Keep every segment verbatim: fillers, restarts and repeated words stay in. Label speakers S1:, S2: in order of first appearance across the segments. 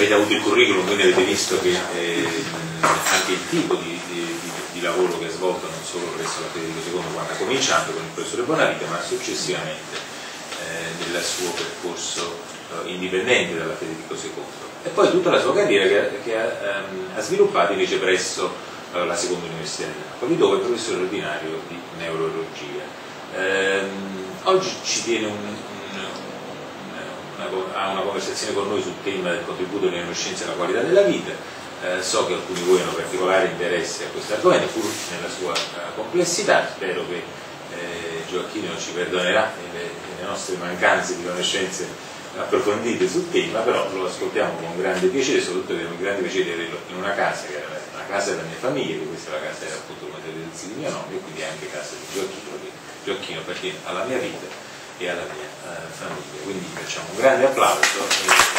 S1: avete avuto il curriculum, quindi avete visto che eh, anche il tipo di, di, di, di lavoro che ha svolto non solo presso la Federico secondo quando ha cominciato con il professore Bonavita, ma successivamente eh, nel suo percorso eh, indipendente dalla Federico secondo, e poi tutta la sua carriera che, che ha, ehm, ha sviluppato invece presso eh, la Seconda Università di Napoli, dove è professore ordinario di neurologia. Ehm, oggi ci tiene un ha una conversazione con noi sul tema del contributo delle neuroscienze alla qualità della vita. Eh, so che alcuni di voi hanno particolare interesse a questo argomento, pur nella sua uh, complessità. Spero che eh, Gioacchino ci perdonerà le, le nostre mancanze di conoscenze approfondite sul tema, però lo ascoltiamo con grande piacere, soprattutto abbiamo il grande piacere di averlo in una casa che era la casa della mia famiglia, che questa è la casa era appunto come del di mio nonno, e quindi anche casa di Gioacchino, che Gioacchino appartiene alla mia vita e alla mia uh, famiglia. Quindi facciamo un grande applauso e...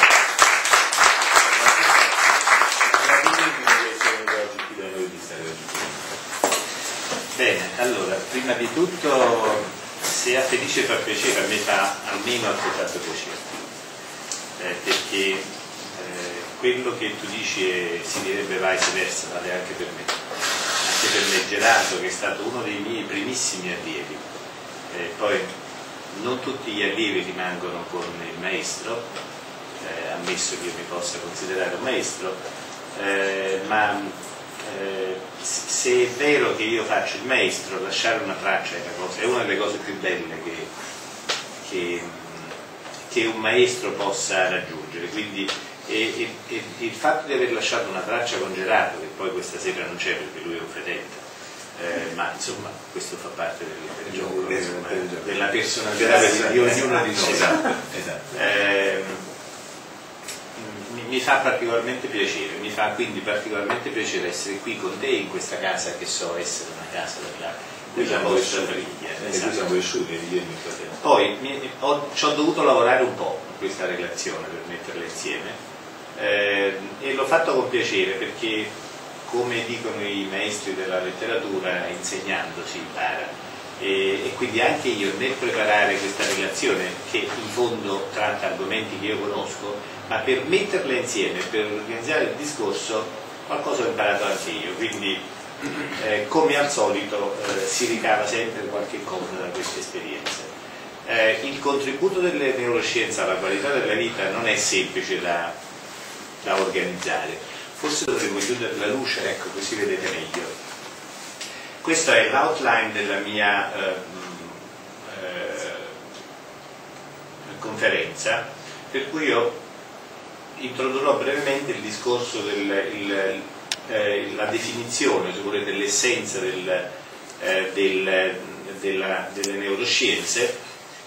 S2: Bene, allora, prima di tutto, se a te dice fa piacere, a me fa almeno altrettanto piacere, eh, perché eh, quello che tu dici è, si direbbe viceversa, vale anche per me, anche per me Gerardo, che è stato uno dei miei primissimi allievi. Eh, poi non tutti gli allievi rimangono con il maestro, eh, ammesso che io mi possa considerare un maestro, eh, ma eh, se è vero che io faccio il maestro, lasciare una traccia è una, cosa, è una delle cose più belle che, che, che un maestro possa raggiungere. Quindi e, e, e il fatto di aver lasciato una traccia con Gerardo, che poi questa sera non c'è perché lui è un fedele, Eh, ma insomma questo fa parte del, del gioco, insomma, della personalità di ognuno di noi. Esatto, esatto. Eh, mi, mi fa particolarmente piacere, mi fa quindi particolarmente piacere essere qui con te in questa casa che so essere una casa della, della vostra famiglia. Esatto. Poi mi, ho, ci ho dovuto lavorare un po' in questa relazione per metterla insieme, eh, e l'ho fatto con piacere perché, come dicono i maestri della letteratura, insegnando si impara, e, e quindi anche io nel preparare questa relazione, che in fondo tratta argomenti che io conosco, ma per metterla insieme, per organizzare il discorso, qualcosa ho imparato anche io, quindi eh, come al solito eh, si ricava sempre qualche cosa da queste esperienze. Eh, il contributo delle neuroscienze alla qualità della vita non è semplice da, da organizzare. Forse dovremmo chiudere la luce, ecco, così vedete meglio. Questa è l'outline della mia eh, eh, conferenza, per cui io introdurrò brevemente il discorso del, il, eh, la definizione, se volete, dell'essenza del, eh, del, della, delle neuroscienze.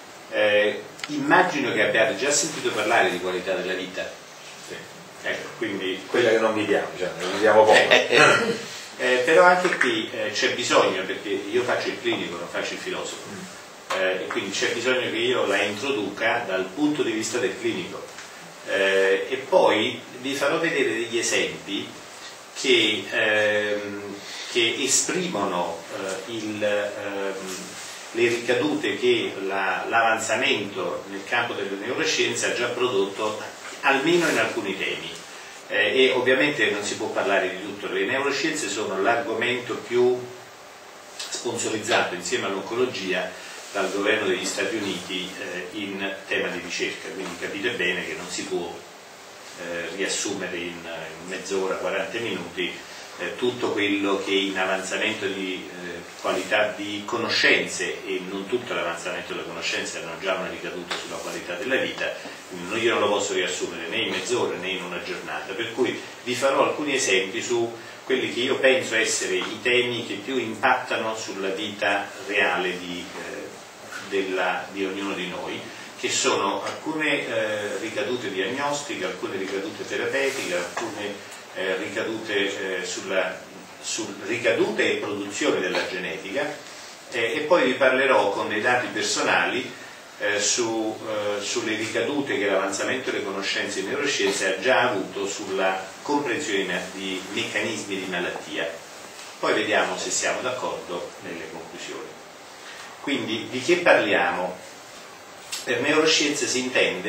S2: Eh, immagino che abbiate già sentito parlare di qualità della vita. Ecco, quindi
S1: quella che non viviamo, cioè ne viviamo poco.
S2: Eh, eh, eh, eh, però anche qui eh, c'è bisogno, perché io faccio il clinico, non faccio il filosofo, eh, e quindi c'è bisogno che io la introduca dal punto di vista del clinico, eh, e poi vi farò vedere degli esempi che, ehm, che esprimono eh, il, ehm, le ricadute che la, l'avanzamento nel campo delle neuroscienze ha già prodotto, almeno in alcuni temi, eh, e ovviamente non si può parlare di tutto. Le neuroscienze sono l'argomento più sponsorizzato insieme all'oncologia dal governo degli Stati Uniti eh, in tema di ricerca, quindi capite bene che non si può eh, riassumere in, in mezz'ora, quaranta minuti eh, tutto quello che in avanzamento di eh, qualità di conoscenze, e non tutto l'avanzamento delle conoscenze hanno già una ricaduta sulla qualità della vita, quindi io non lo posso riassumere né in mezz'ora né in una giornata, per cui vi farò alcuni esempi su quelli che io penso essere i temi che più impattano sulla vita reale di, eh, della, di ognuno di noi, che sono alcune eh, ricadute diagnostiche, alcune ricadute terapeutiche, alcune eh, ricadute eh, sulla su ricadute e produzione della genetica, eh, e poi vi parlerò con dei dati personali eh, su, eh, sulle ricadute che l'avanzamento delle conoscenze in neuroscienze ha già avuto sulla comprensione di meccanismi di malattia. Poi vediamo se siamo d'accordo nelle conclusioni. Quindi di che parliamo? Per neuroscienze si intende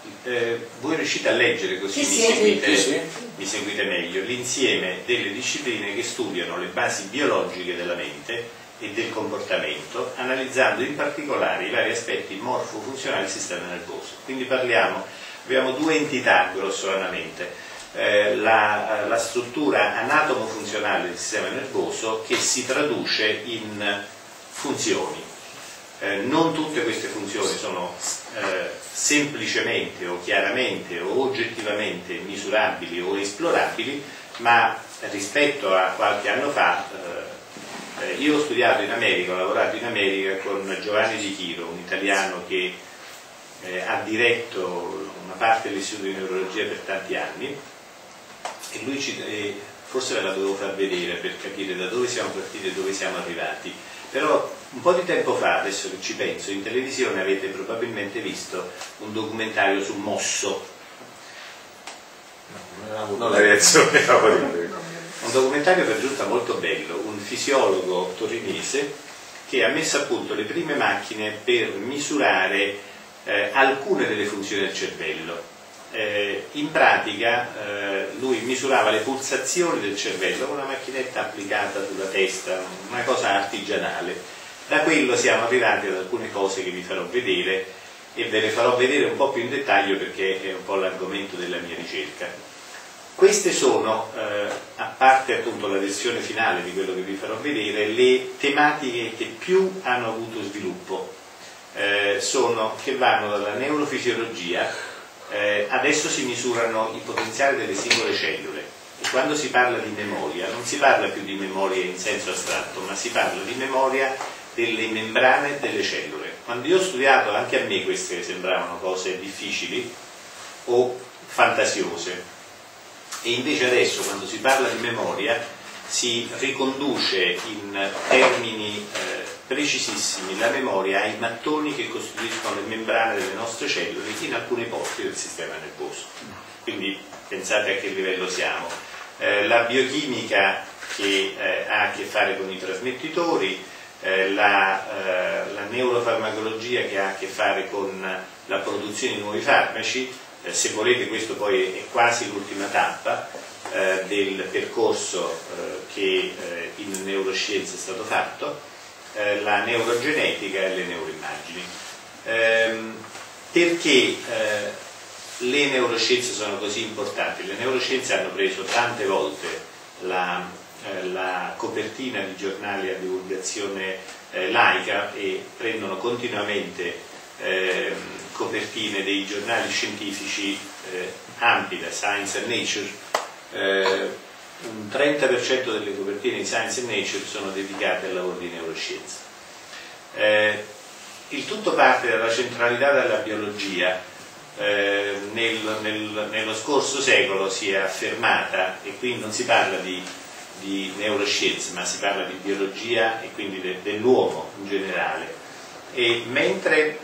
S2: eh, voi riuscite a leggere così
S3: Sì,
S2: mi,
S3: sì,
S2: seguite,
S1: sì, sì.
S2: mi seguite meglio l'insieme delle discipline che studiano le basi biologiche della mente e del comportamento, analizzando in particolare i vari aspetti morfo-funzionali del sistema nervoso. Quindi parliamo, abbiamo due entità grossolanamente, eh, la, la struttura anatomo-funzionale del sistema nervoso che si traduce in funzioni. Eh, non tutte queste funzioni sono eh, semplicemente o chiaramente o oggettivamente misurabili o esplorabili, ma rispetto a qualche anno fa eh, eh, io ho studiato in America, ho lavorato in America con Giovanni Di Chiro, un italiano che eh, ha diretto una parte dell'istituto di neurologia per tanti anni, e lui ci, eh, forse ve la dovevo far vedere per capire da dove siamo partiti e dove siamo arrivati. Però un po' di tempo fa, adesso che ci penso, in televisione avete probabilmente visto un documentario su Mosso.
S1: Non la reazione favorevole.
S2: Un documentario per giunta molto bello, un fisiologo torinese che ha messo a punto le prime macchine per misurare eh, alcune delle funzioni del cervello. Eh, in pratica eh, lui misurava le pulsazioni del cervello con una macchinetta applicata sulla testa, una cosa artigianale. Da quello siamo arrivati ad alcune cose che vi farò vedere, e ve le farò vedere un po' più in dettaglio perché è un po' l'argomento della mia ricerca. Queste sono, eh, a parte appunto la versione finale di quello che vi farò vedere, le tematiche che più hanno avuto sviluppo, eh, sono che vanno dalla neurofisiologia. Eh, adesso si misurano i potenziali delle singole cellule, e quando si parla di memoria non si parla più di memoria in senso astratto, ma si parla di memoria delle membrane delle cellule. Quando io ho studiato, anche a me queste sembravano cose difficili o fantasiose, e invece adesso quando si parla di memoria si riconduce in termini eh, precisissimi la memoria ai mattoni che costituiscono le membrane delle nostre cellule in alcuni posti del sistema nervoso. Quindi pensate a che livello siamo. Eh, la biochimica che eh, ha a che fare con i trasmettitori, eh, la, eh, la neurofarmacologia che ha a che fare con la produzione di nuovi farmaci. Eh, se volete, questo poi è quasi l'ultima tappa eh, del percorso eh, che eh, in neuroscienze è stato fatto. Eh, la neurogenetica e le neuroimmagini. Ehm, perché eh, le neuroscienze sono così importanti? Le neuroscienze hanno preso tante volte la, eh, la copertina di giornali a divulgazione eh, laica, e prendono continuamente eh, copertine dei giornali scientifici eh, ampi, da Science and Nature. Eh, un trenta per cento delle copertine di Science and Nature sono dedicate al lavoro di neuroscienza. Eh, il tutto parte dalla centralità della biologia. Eh, nel, nel, nello scorso secolo si è affermata, e qui non si parla di, di neuroscienze, ma si parla di biologia e quindi de, dell'uomo in generale. E mentre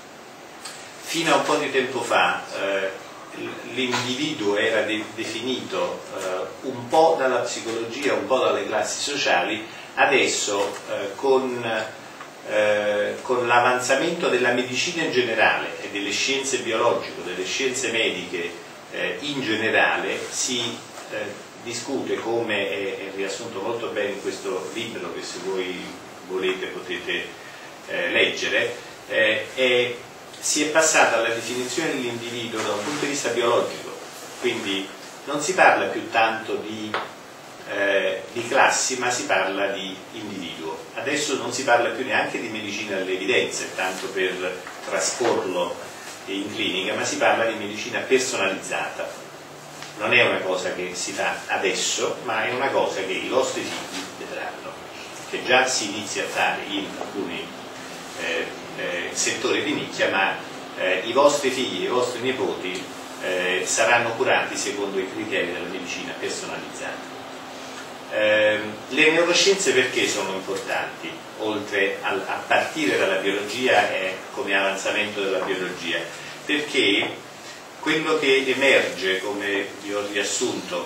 S2: fino a un po' di tempo fa eh, l'individuo era de definito eh, un po' dalla psicologia, un po' dalle classi sociali, adesso eh, con, eh, con l'avanzamento della medicina in generale e delle scienze biologiche, delle scienze mediche eh, in generale, si eh, discute, come è, è riassunto molto bene in questo libro che, se voi volete, potete eh, leggere, eh, è si è passata alla definizione dell'individuo da un punto di vista biologico, quindi non si parla più tanto di, eh, di classi, ma si parla di individuo. Adesso non si parla più neanche di medicina delle evidenze, tanto per trasporlo in clinica, ma si parla di medicina personalizzata. Non è una cosa che si fa adesso, ma è una cosa che i vostri figli vedranno, che già si inizia a fare in alcuni eh, Eh, settori di nicchia, ma eh, i vostri figli, i vostri nipoti eh, saranno curati secondo i criteri della medicina personalizzata. Eh, le neuroscienze perché sono importanti, oltre a, a partire dalla biologia e come avanzamento della biologia? Perché quello che emerge, come vi ho riassunto,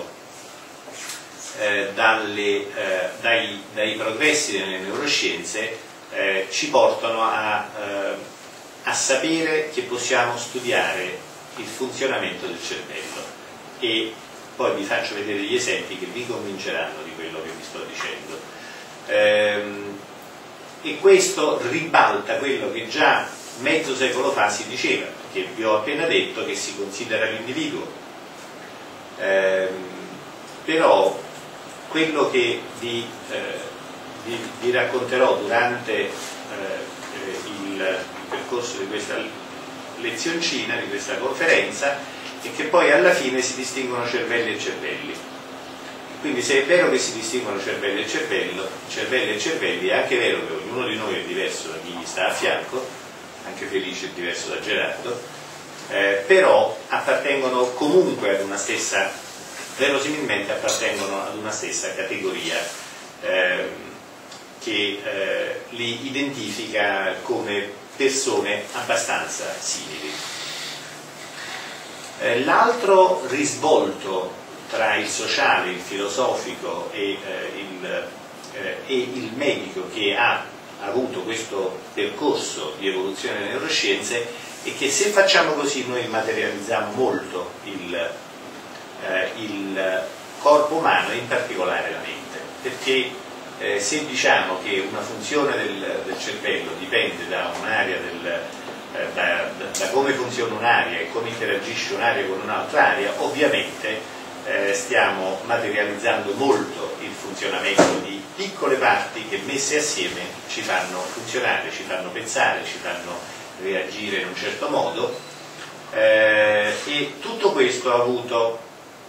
S2: eh, dalle, eh, dai, dai progressi delle neuroscienze, Eh, ci portano a, eh, a sapere che possiamo studiare il funzionamento del cervello, e poi vi faccio vedere gli esempi che vi convinceranno di quello che vi sto dicendo. Ehm, e questo ribalta quello che già mezzo secolo fa si diceva, che vi ho appena detto, che si considera l'individuo. Ehm, però quello che vi, eh, vi, vi racconterò durante eh, il, il percorso di questa lezioncina, di questa conferenza, è che poi alla fine si distinguono cervelli e cervelli. Quindi se è vero che si distinguono cervelli e cervello, cervelli e cervelli, è anche vero che ognuno di noi è diverso da chi gli sta a fianco, anche Felice è diverso da Gerardo, eh, però appartengono comunque ad una stessa, verosimilmente appartengono ad una stessa categoria eh, che eh, li identifica come persone abbastanza simili. Eh, l'altro risvolto tra il sociale, il filosofico e, eh, il, eh, e il medico che ha avuto questo percorso di evoluzione delle neuroscienze è che se facciamo così noi materializziamo molto il, eh, il corpo umano e in particolare la mente, perché eh, se diciamo che una funzione del, del cervello dipende da un'area del eh, da, da, da come funziona un'area e come interagisce un'area con un'altra area, ovviamente Eh, stiamo materializzando molto il funzionamento di piccole parti che messe assieme ci fanno funzionare, ci fanno pensare, ci fanno reagire in un certo modo, eh, e tutto questo ha avuto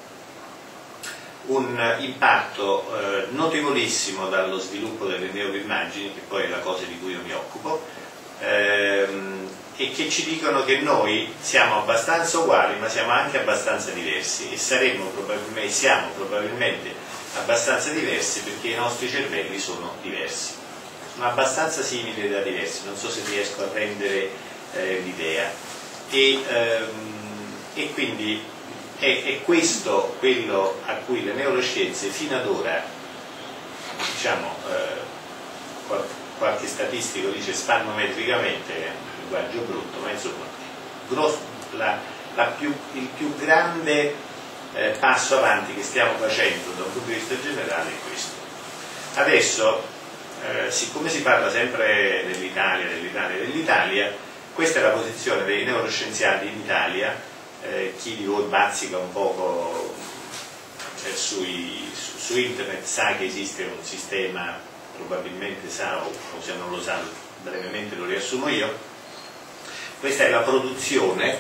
S2: un impatto eh, notevolissimo dallo sviluppo delle neuroimmagini, che poi è la cosa di cui io mi occupo, ehm, e che ci dicono che noi siamo abbastanza uguali ma siamo anche abbastanza diversi, e saremmo probabilmente, siamo probabilmente abbastanza diversi perché i nostri cervelli sono diversi, sono abbastanza simili da diversi, non so se riesco a rendere eh, l'idea, e, ehm, e quindi è, è questo quello a cui le neuroscienze fino ad ora, diciamo, eh, qual qualche statistico dice spannometricamente, linguaggio brutto, ma insomma grosso, la, la più, il più grande eh, passo avanti che stiamo facendo da un punto di vista generale è questo. Adesso, eh, siccome si parla sempre dell'Italia, dell'Italia, dell'Italia, questa è la posizione dei neuroscienziati in Italia. Eh, chi di voi bazzica un poco cioè, sui, su, su internet sa che esiste un sistema, probabilmente sa, o, o se non lo sa brevemente lo riassumo io. Questa è la produzione,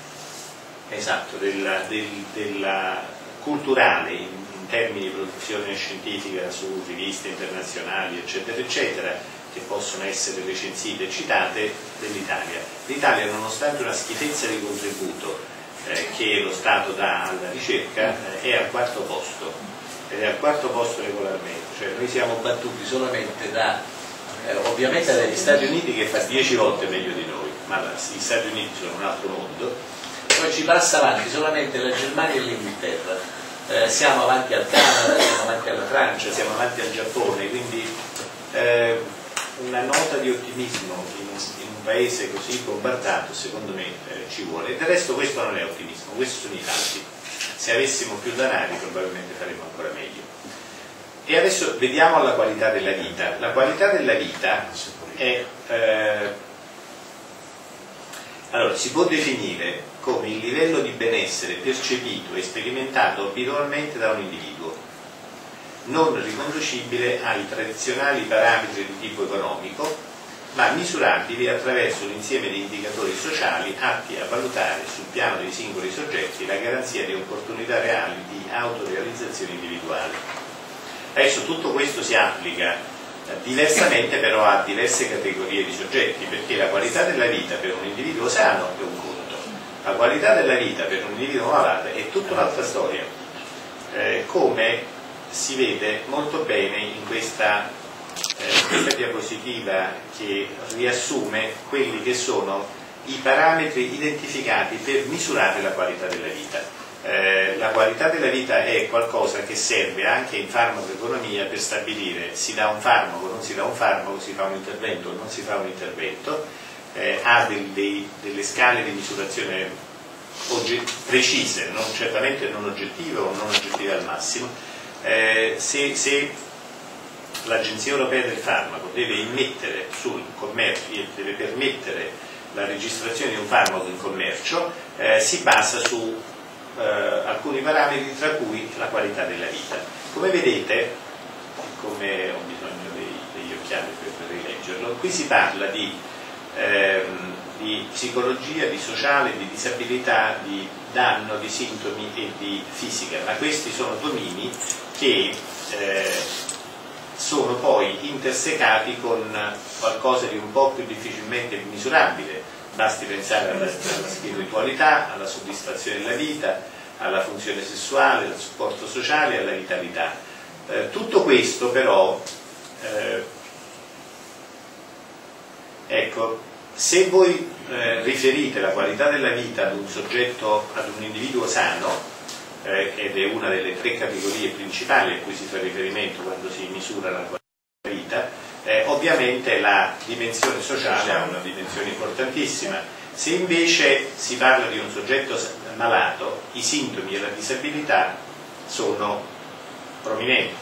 S2: esatto, della, del, della culturale in, in termini di produzione scientifica su riviste internazionali, eccetera, eccetera, che possono essere recensite e citate, dell'Italia. L'Italia, nonostante una schifezza di contributo eh, che lo Stato dà alla ricerca, eh, è al quarto posto, ed è al quarto posto regolarmente, cioè noi siamo battuti solamente da, eh, ovviamente dagli Stati Uniti, che fa dieci volte meglio di noi, ma gli Stati Uniti sono un altro mondo, poi ci passa avanti solamente la Germania e l'Inghilterra, eh, siamo avanti al Canada, siamo avanti alla Francia, siamo avanti al Giappone, quindi eh, una nota di ottimismo in, in un paese così bombardato secondo me eh, ci vuole, e del resto questo non è ottimismo, questi sono i fatti. Se avessimo più denari probabilmente faremmo ancora meglio. E adesso vediamo la qualità della vita. La qualità della vita è eh, allora, si può definire come il livello di benessere percepito e sperimentato abitualmente da un individuo, non riconducibile ai tradizionali parametri di tipo economico, ma misurabili attraverso un insieme di indicatori sociali atti a valutare sul piano dei singoli soggetti la garanzia di opportunità reali di autorealizzazione individuale. Adesso tutto questo si applica diversamente però a diverse categorie di soggetti, perché la qualità della vita per un individuo sano è un conto, la qualità della vita per un individuo malato è tutta un'altra storia, eh, come si vede molto bene in questa, eh, questa diapositiva che riassume quelli che sono i parametri identificati per misurare la qualità della vita. Eh, la qualità della vita è qualcosa che serve anche in farmacoeconomia per stabilire si dà un farmaco, non si dà un farmaco, si fa un intervento o non si fa un intervento, eh, ha del, dei, delle scale di misurazione precise, non, certamente non oggettive o non oggettive al massimo. Eh, se, se l'Agenzia Europea del Farmaco deve immettere sul commercio, deve permettere la registrazione di un farmaco in commercio, eh, si basa su eh, alcuni parametri, tra cui la qualità della vita. Come vedete, come ho bisogno dei, degli occhiali per rileggerlo, qui si parla di, ehm, di psicologia, di sociale, di disabilità, di danno, di sintomi e di fisica, ma questi sono domini che eh, sono poi intersecati con qualcosa di un po' più difficilmente misurabile. Basti pensare alla, alla spiritualità, alla soddisfazione della vita, alla funzione sessuale, al supporto sociale e alla vitalità. Eh, tutto questo però, eh, ecco, se voi eh, riferite la qualità della vita ad un soggetto, ad un individuo sano, eh, ed è una delle tre categorie principali a cui si fa riferimento quando si misura la qualità della vita, eh, ovviamente la dimensione sociale ha una dimensione importantissima. Se invece si parla di un soggetto malato, i sintomi e la disabilità sono prominenti.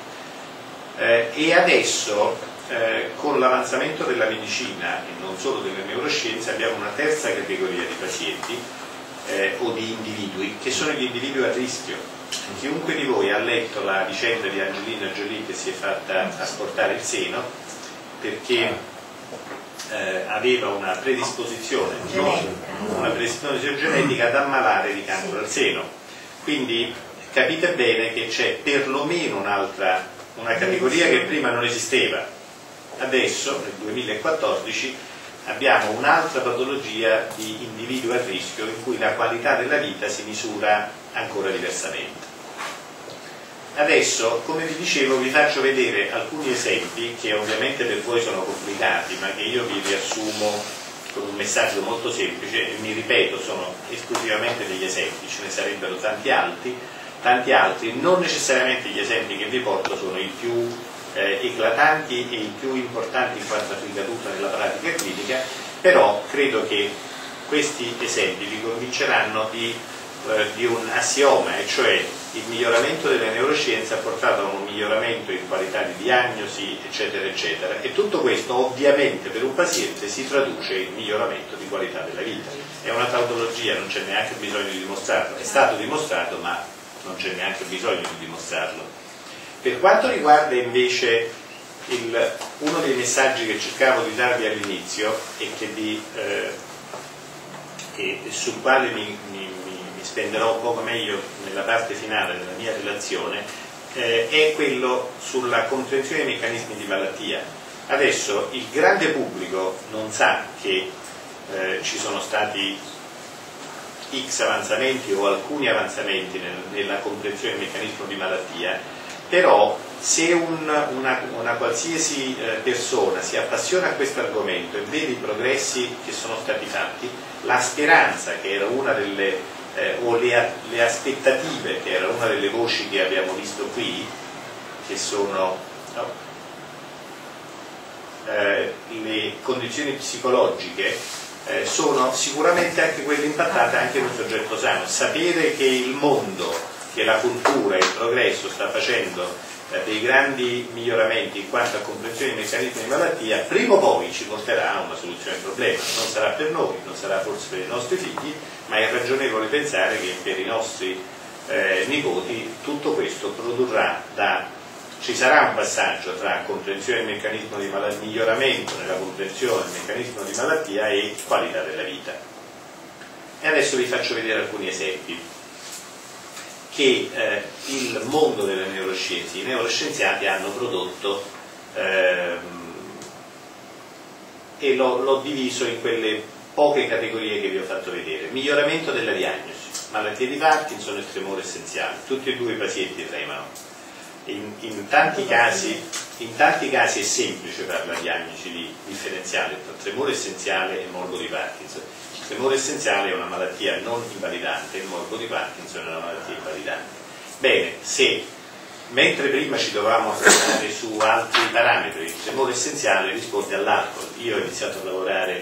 S2: Eh, e adesso, eh, con l'avanzamento della medicina e non solo delle neuroscienze, abbiamo una terza categoria di pazienti eh, o di individui, che sono gli individui a rischio. Chiunque di voi ha letto la vicenda di Angelina Jolie che si è fatta asportare il seno perché eh, aveva una predisposizione, una predisposizione genetica ad ammalare di cancro al seno. Quindi capite bene che c'è perlomeno un'altra, una categoria che prima non esisteva. Adesso, nel duemilaquattordici, abbiamo un'altra patologia di individui a rischio in cui la qualità della vita si misura ancora diversamente. Adesso, come vi dicevo, vi faccio vedere alcuni esempi che ovviamente per voi sono complicati, ma che io vi riassumo con un messaggio molto semplice, e mi ripeto, sono esclusivamente degli esempi, ce ne sarebbero tanti altri, tanti altri, non necessariamente gli esempi che vi porto sono i più eh, eclatanti e i più importanti in quanto a ricaduta nella pratica clinica, però credo che questi esempi vi convinceranno di, eh, di un assioma, e cioè il miglioramento delle neuroscienze ha portato a un miglioramento in qualità di diagnosi, eccetera, eccetera, e tutto questo ovviamente per un paziente si traduce in miglioramento di qualità della vita. È una tautologia, non c'è neanche bisogno di dimostrarlo, è stato dimostrato, ma non c'è neanche bisogno di dimostrarlo. Per quanto riguarda invece il, uno dei messaggi che cercavo di darvi all'inizio e che vi, eh, e sul quale mi, mi, mi spenderò un poco meglio nella parte finale della mia relazione, eh, è quello sulla comprensione dei meccanismi di malattia. Adesso il grande pubblico non sa che eh, ci sono stati X avanzamenti o alcuni avanzamenti nel, nella comprensione del meccanismo di malattia, però se un, una, una qualsiasi eh, persona si appassiona a questo argomento e vede i progressi che sono stati fatti, la speranza, che era una delle, eh, o le, le aspettative, che era una delle voci che abbiamo visto qui, che sono no, eh, le condizioni psicologiche, Eh, sono sicuramente anche quelle impattate anche in un soggetto sano. Sapere che il mondo, che la cultura, il progresso sta facendo eh, dei grandi miglioramenti in quanto a comprensione dei meccanismi di malattia, prima o poi ci porterà a una soluzione del problema. Non sarà per noi, non sarà forse per i nostri figli, ma è ragionevole pensare che per i nostri eh, nipoti tutto questo produrrà da ci sarà un passaggio tra comprensione del meccanismo di malattia, miglioramento nella comprensione del meccanismo di malattia e qualità della vita. E adesso vi faccio vedere alcuni esempi che eh, il mondo delle neuroscienze, i neuroscienziati hanno prodotto ehm, e l'ho diviso in quelle poche categorie che vi ho fatto vedere. Miglioramento della diagnosi, malattie di Parkinson e tremore essenziale, tutti e due i pazienti tremano. In, in, tanti casi, in tanti casi è semplice fare la diagnosi di differenziale tra tremore essenziale e morbo di Parkinson. Il tremore essenziale è una malattia non invalidante, il morbo di Parkinson è una malattia invalidante. Bene, se mentre prima ci dovevamo ragionare su altri parametri, il tremore essenziale risponde all'alcol. Io ho iniziato a lavorare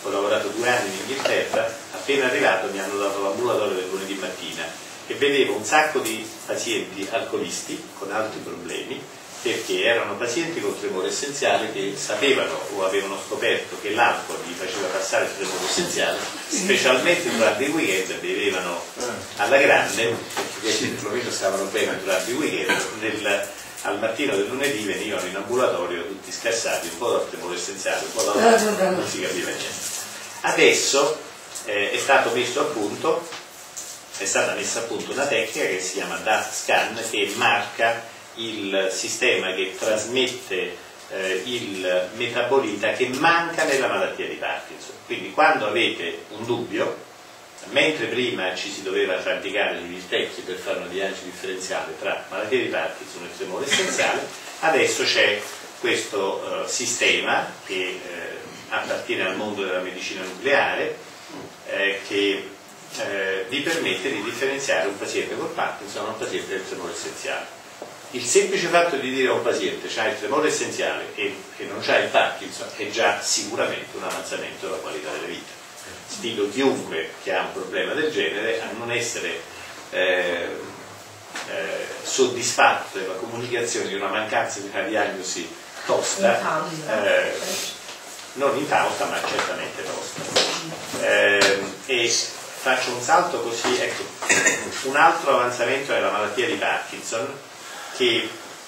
S2: ho lavorato due anni in Inghilterra, appena arrivato mi hanno dato l'ambulatorio del lunedì mattina e vedevo un sacco di pazienti alcolisti con altri problemi, perché erano pazienti con tremore essenziale che sapevano o avevano scoperto che l'alcol gli faceva passare il tremore essenziale, specialmente durante i weekend bevevano alla grande, perché questi perlomeno stavano bene durante i weekend. Nel, al mattino del lunedì venivano in ambulatorio tutti scassati, un po' dal tremore essenziale, un po' dall'altro, non si capiva niente. Adesso eh, è stato messo a punto, è stata messa a punto una tecnica che si chiama D A T scan, che marca il sistema che trasmette eh, il metabolita che manca nella malattia di Parkinson. Quindi quando avete un dubbio, mentre prima ci si doveva praticare gli specchi per fare una diagnosi differenziale tra malattia di Parkinson e tremore essenziale, adesso c'è questo eh, sistema che eh, appartiene al mondo della medicina nucleare eh, che eh, vi permette di differenziare un paziente con Parkinson da un paziente del tremore essenziale. Il semplice fatto di dire a un paziente c'ha il tremore essenziale e che non c'ha il Parkinson è già sicuramente un avanzamento della qualità della vita. Sfido chiunque che ha un problema del genere a non essere eh, eh, soddisfatto della comunicazione di una mancanza di una diagnosi tosta, eh, non infausta ma certamente tosta. Eh, e faccio un salto così, ecco, un altro avanzamento della malattia di Parkinson che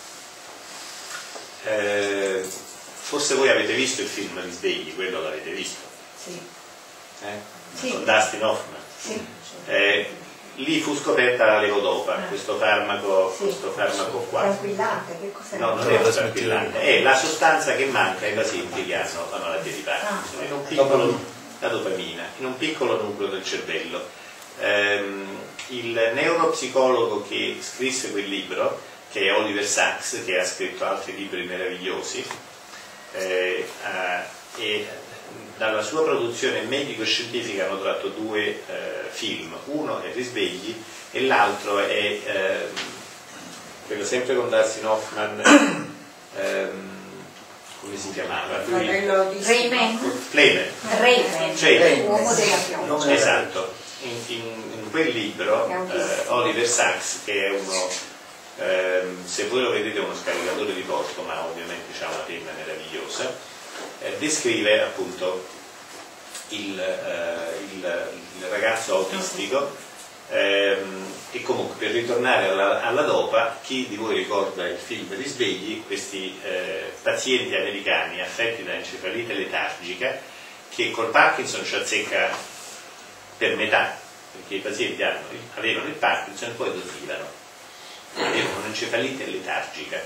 S2: eh, forse voi avete visto il film Risvegli, quello l'avete visto?
S3: Sì.
S2: Eh?
S3: Sì.
S2: Con Dustin Hoffman.
S3: Sì.
S2: Eh, lì fu scoperta la levodopa,
S3: ah.
S2: questo farmaco,
S3: sì.
S2: questo farmaco qua.
S3: Tranquillante, che cos'è?
S2: No, non è un tranquillante, è la sostanza che manca ai pazienti che hanno la malattia di Parkinson,
S3: ah.
S2: in un piccolo, la dopamina, in un piccolo nucleo del cervello. Um, il neuropsicologo che scrisse quel libro, che è Oliver Sacks, che ha scritto altri libri meravigliosi, eh, eh, e dalla sua produzione medico-scientifica hanno tratto due eh, film, uno è Risvegli e l'altro è eh, quello sempre con Dustin Hoffman, ehm, come si chiamava?
S3: Rayman.
S2: Playman.
S3: Rayman.
S2: Cioè,
S3: Uomo della pioggia.
S2: esatto. In, in, in quel libro eh, Oliver Sacks, che è uno ehm, se voi lo vedete è uno scaricatore di porto, ma ovviamente ha una penna meravigliosa, eh, descrive appunto il, eh, il, il ragazzo autistico ehm, e comunque, per ritornare alla, alla dopa, chi di voi ricorda il film Risvegli, questi eh, pazienti americani affetti da encefalite letargica che col Parkinson ci azzecca per metà, perché i pazienti hanno, avevano il Parkinson e poi dormivano, avevano un'encefalite letargica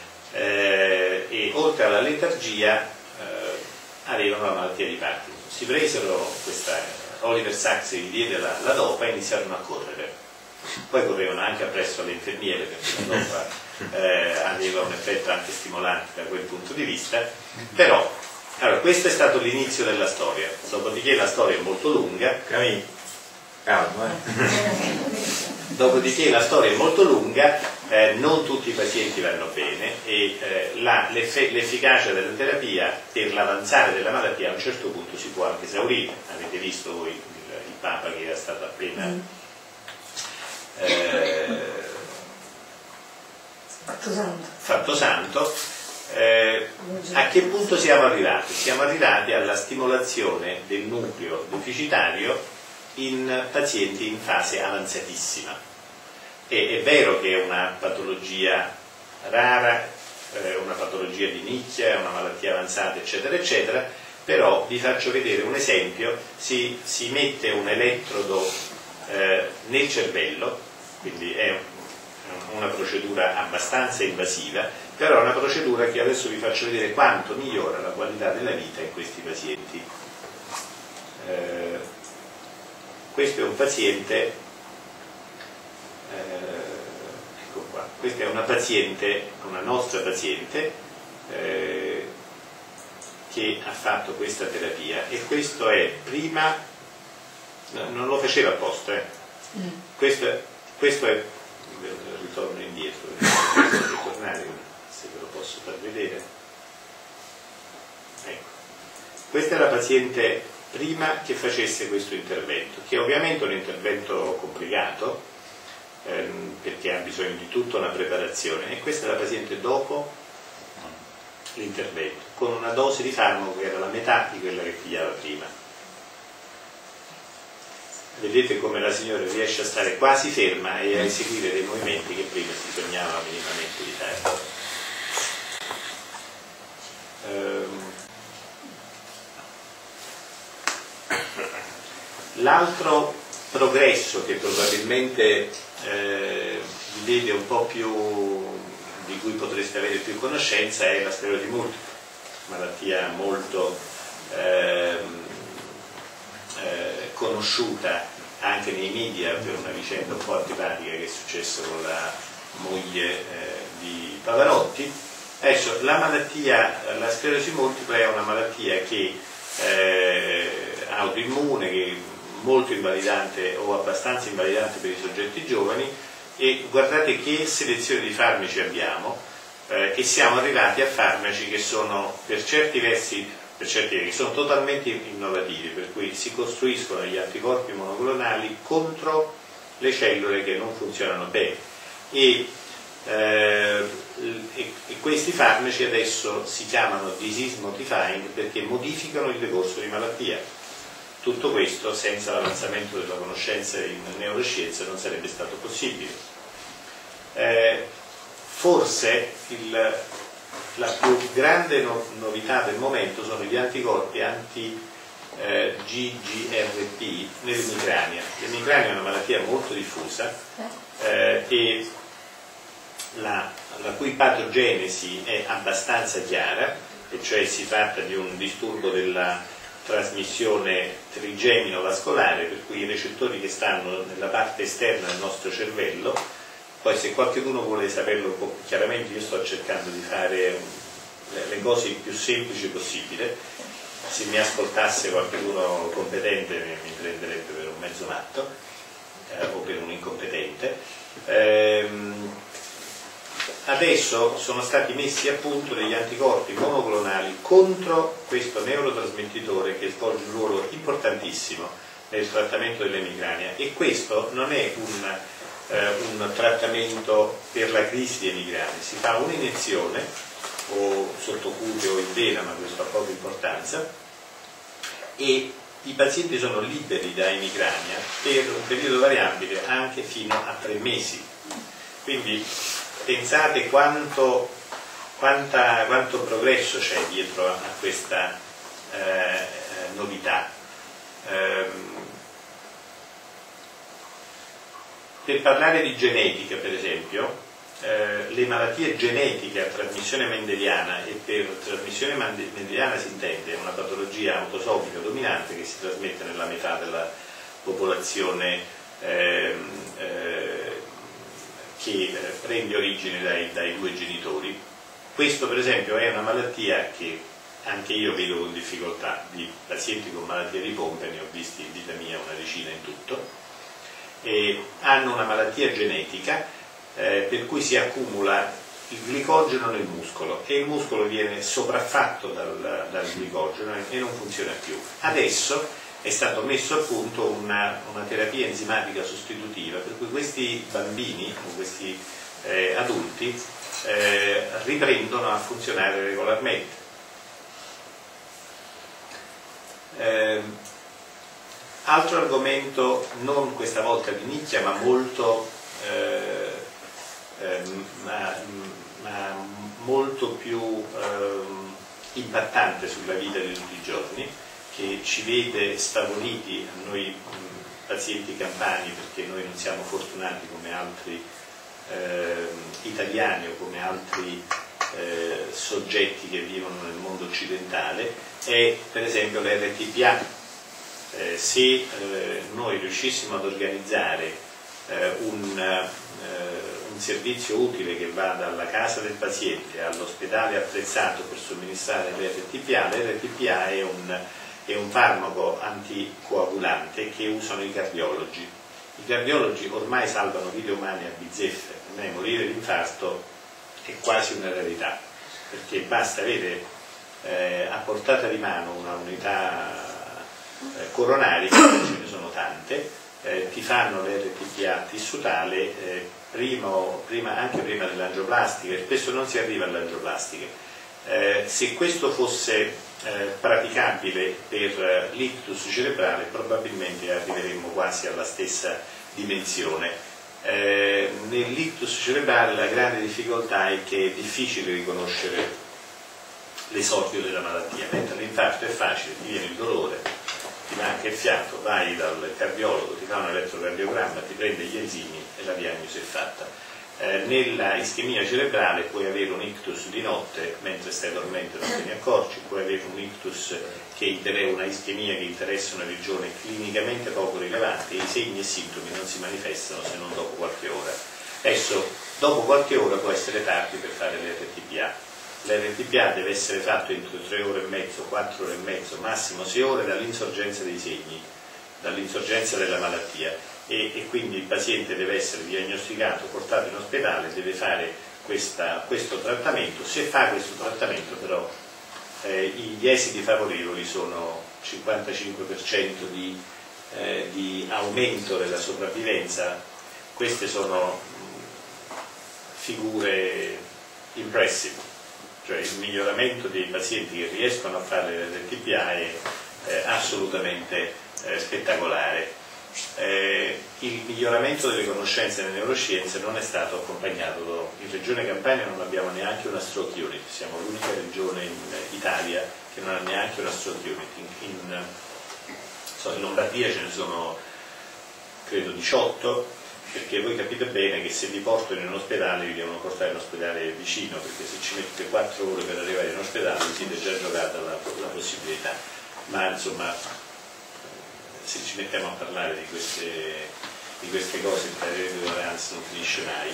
S2: eh, e oltre alla letargia eh, avevano la malattia di Parkinson. Si presero questa, Oliver Sacks gli diede la, la dopa e iniziarono a correre, poi correvano anche appresso alle infermiere perché la dopa eh, aveva un effetto anche stimolante da quel punto di vista, però allora, questo è stato l'inizio della storia, dopodiché la storia è molto lunga. Calma, eh. Dopodiché la storia è molto lunga, eh, non tutti i pazienti vanno bene e eh, la, l'efficacia della terapia per l'avanzare della malattia a un certo punto si può anche esaurire. Avete visto voi il, il Papa che era stato appena eh,
S3: fatto santo.
S2: Fatto santo. Eh, a che punto siamo arrivati? Siamo arrivati alla stimolazione del nucleo deficitario in pazienti in fase avanzatissima. E è vero che è una patologia rara, eh, una patologia di nicchia, una malattia avanzata, eccetera, eccetera, però vi faccio vedere un esempio. Si, si mette un elettrodo eh, nel cervello, quindi è una procedura abbastanza invasiva, però è una procedura che adesso vi faccio vedere quanto migliora la qualità della vita in questi pazienti. Eh, questo è un paziente, eh, ecco qua, questa è una paziente, una nostra paziente eh, che ha fatto questa terapia e questo è prima, no, non lo faceva apposta, eh. mm. questo, è, questo è, ritorno indietro, ritornare, se ve lo posso far vedere. Ecco, questa è la paziente prima che facesse questo intervento, che è ovviamente un intervento complicato, ehm, perché ha bisogno di tutta una preparazione, e questa è la paziente dopo l'intervento, con una dose di farmaco che era la metà di quella che pigliava prima. Vedete come la signora riesce a stare quasi ferma e a eseguire dei movimenti che prima si sognava minimamente di fare. Ehm, L'altro progresso che probabilmente eh, vi vede un po' più, di cui potreste avere più conoscenza, è la sclerosi multipla, malattia molto eh, eh, conosciuta anche nei media per una vicenda un po' antipatica che è successa con la moglie eh, di Pavarotti. Adesso, la malattia, la sclerosi multipla è una malattia che eh, autoimmune, che molto invalidante o abbastanza invalidante per i soggetti giovani, e guardate che selezione di farmaci abbiamo, eh, e siamo arrivati a farmaci che sono per certi versi, per certi versi sono totalmente innovativi, per cui si costruiscono gli anticorpi monoclonali contro le cellule che non funzionano bene, e, eh, e, e questi farmaci adesso si chiamano disease modifying perché modificano il decorso di malattia. Tutto questo senza l'avanzamento della conoscenza in neuroscienze non sarebbe stato possibile. Eh, forse il, la più grande no, novità del momento sono gli anticorpi anti eh, G G R P nell'emicrania. L'emicrania è una malattia molto diffusa eh, e la, la cui patogenesi è abbastanza chiara, e cioè si tratta di un disturbo della trasmissione trigemino-vascolare, per cui i recettori che stanno nella parte esterna del nostro cervello, poi se qualcuno vuole saperlo un po' più chiaramente, io sto cercando di fare le cose il più semplici possibile, se mi ascoltasse qualcuno competente mi prenderebbe per un mezzo matto eh, o per un incompetente. Ehm, Adesso sono stati messi a punto degli anticorpi monoclonali contro questo neurotrasmettitore che svolge un ruolo importantissimo nel trattamento dell'emicrania, e questo non è un, eh, un trattamento per la crisi di emicrania, si fa un'iniezione o sottocute o in vena, ma questo ha poca importanza, e i pazienti sono liberi da emicrania per un periodo variabile anche fino a tre mesi. Quindi pensate quanto, quanta, quanto progresso c'è dietro a questa eh, novità. Ehm, per parlare di genetica, per esempio, eh, le malattie genetiche a trasmissione mendeliana, e per trasmissione mendeliana si intende una patologia autosomica dominante che si trasmette nella metà della popolazione ehm, eh, che prende origine dai, dai due genitori. Questo per esempio è una malattia che anche io vedo con difficoltà. Di pazienti con malattia di Pompe ne ho visti in vita mia una decina in tutto, e hanno una malattia genetica eh, per cui si accumula il glicogeno nel muscolo e il muscolo viene sopraffatto dal, dal glicogeno e non funziona più. Adesso è stato messo a punto una, una terapia enzimatica sostitutiva, per cui questi bambini o questi eh, adulti eh, riprendono a funzionare regolarmente. Eh, altro argomento, non questa volta di nicchia, ma molto, eh, eh, ma, ma molto più eh, impattante sulla vita di tutti i giorni, che ci vede sfavoriti a noi mh, pazienti campani, perché noi non siamo fortunati come altri eh, italiani o come altri eh, soggetti che vivono nel mondo occidentale, è per esempio l'R T P A. Eh, se eh, noi riuscissimo ad organizzare eh, un, eh, un servizio utile che va dalla casa del paziente all'ospedale attrezzato per somministrare l'R T P A, l'R T P A è un è un farmaco anticoagulante che usano i cardiologi. I cardiologi ormai salvano vite umane a bizzeffe, a me morire di infarto è quasi una rarità, perché basta avere eh, a portata di mano una unità eh, coronari, ce ne sono tante, eh, ti fanno l'R T P A tissutale eh, primo, prima, anche prima dell'angioplastica, e spesso non si arriva all'angioplastica. Eh, se questo fosse eh, praticabile per l'ictus cerebrale, probabilmente arriveremmo quasi alla stessa dimensione. Eh, nell'ictus cerebrale la grande difficoltà è che è difficile riconoscere l'esordio della malattia, mentre l'infarto è facile, ti viene il dolore, ti manca il fiato, vai dal cardiologo, ti fa un elettrocardiogramma, ti prende gli enzimi e la diagnosi è fatta. Eh, nella ischemia cerebrale puoi avere un ictus di notte mentre stai dormendo e non te ne accorgi, puoi avere un ictus che interessa, una ischemia che interessa una regione clinicamente poco rilevante, e i segni e sintomi non si manifestano se non dopo qualche ora. Adesso, dopo qualche ora può essere tardi per fare l'R T P A. L'R T P A deve essere fatto entro tre ore e mezzo, quattro ore e mezzo, massimo sei ore dall'insorgenza dei segni, dall'insorgenza della malattia, e, e quindi il paziente deve essere diagnosticato, portato in ospedale, deve fare questa, questo trattamento. Se fa questo trattamento però eh, gli esiti favorevoli sono cinquantacinque per cento di, eh, di aumento della sopravvivenza. Queste sono mh, figure impressive, cioè il miglioramento dei pazienti che riescono a fare l'R T P A è eh, assolutamente eh, spettacolare. Eh, il miglioramento delle conoscenze nelle neuroscienze non è stato accompagnato. In Regione Campania non abbiamo neanche una stroke unit, siamo l'unica regione in Italia che non ha neanche una stroke unit. In, in, so, in Lombardia ce ne sono credo diciotto, perché voi capite bene che se vi portano in un ospedale vi devono portare in un ospedale vicino, perché se ci mettete quattro ore per arrivare in ospedale vi siete già giocata la, la possibilità. Ma insomma, se ci mettiamo a parlare di queste, di queste cose, il parere di tolleranza non finisce mai.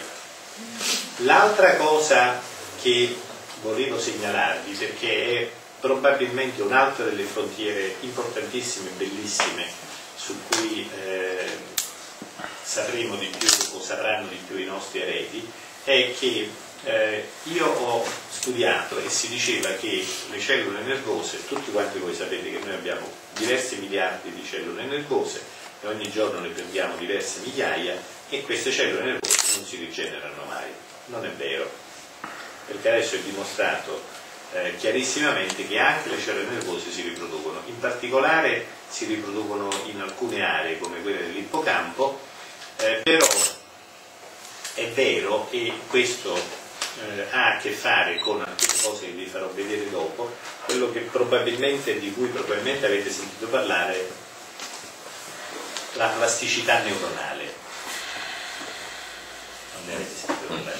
S2: L'altra cosa che volevo segnalarvi, perché è probabilmente un'altra delle frontiere importantissime e bellissime su cui eh, sapremo di più o sapranno di più i nostri eredi, è che eh, io ho studiato e si diceva che le cellule nervose, tutti quanti voi sapete che noi abbiamo diversi miliardi di cellule nervose e ogni giorno ne prendiamo diverse migliaia, e queste cellule nervose non si rigenerano mai. Non è vero, perché adesso è dimostrato eh, chiarissimamente che anche le cellule nervose si riproducono, in particolare si riproducono in alcune aree come quelle dell'ippocampo, eh, però è vero, e questo eh, ha a che fare con alcune cose che vi farò vedere dopo, quello che probabilmente, di cui probabilmente avete sentito parlare, la plasticità neuronale. Non ne avete sentito parlare?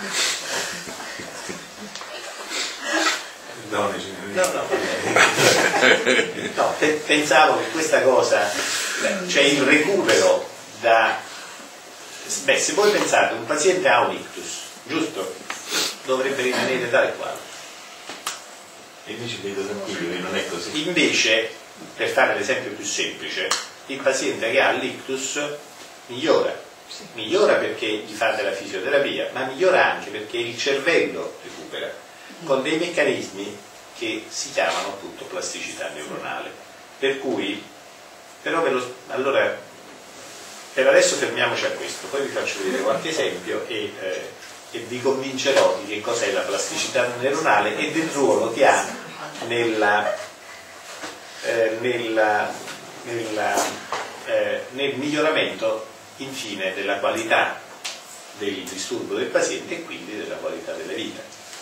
S1: No,
S2: no, no. no pe pensavo che questa cosa, cioè il recupero da... Beh, se voi pensate, un paziente ha un ictus, giusto? Dovrebbe rimanere tale e quale.
S1: E invece vedo tranquillo che non è così.
S2: Invece, per fare l'esempio più semplice, il paziente che ha l'ictus migliora. Migliora perché gli fa della fisioterapia, ma migliora anche perché il cervello recupera, con dei meccanismi che si chiamano appunto plasticità neuronale. Per cui, però, ve lo, allora, per adesso fermiamoci a questo, poi vi faccio vedere qualche esempio e, eh, e vi convincerò di che cos'è la plasticità neuronale e del ruolo che ha nella, eh, nella, nella, eh, nel miglioramento infine della qualità del disturbo del paziente e quindi della qualità della vita.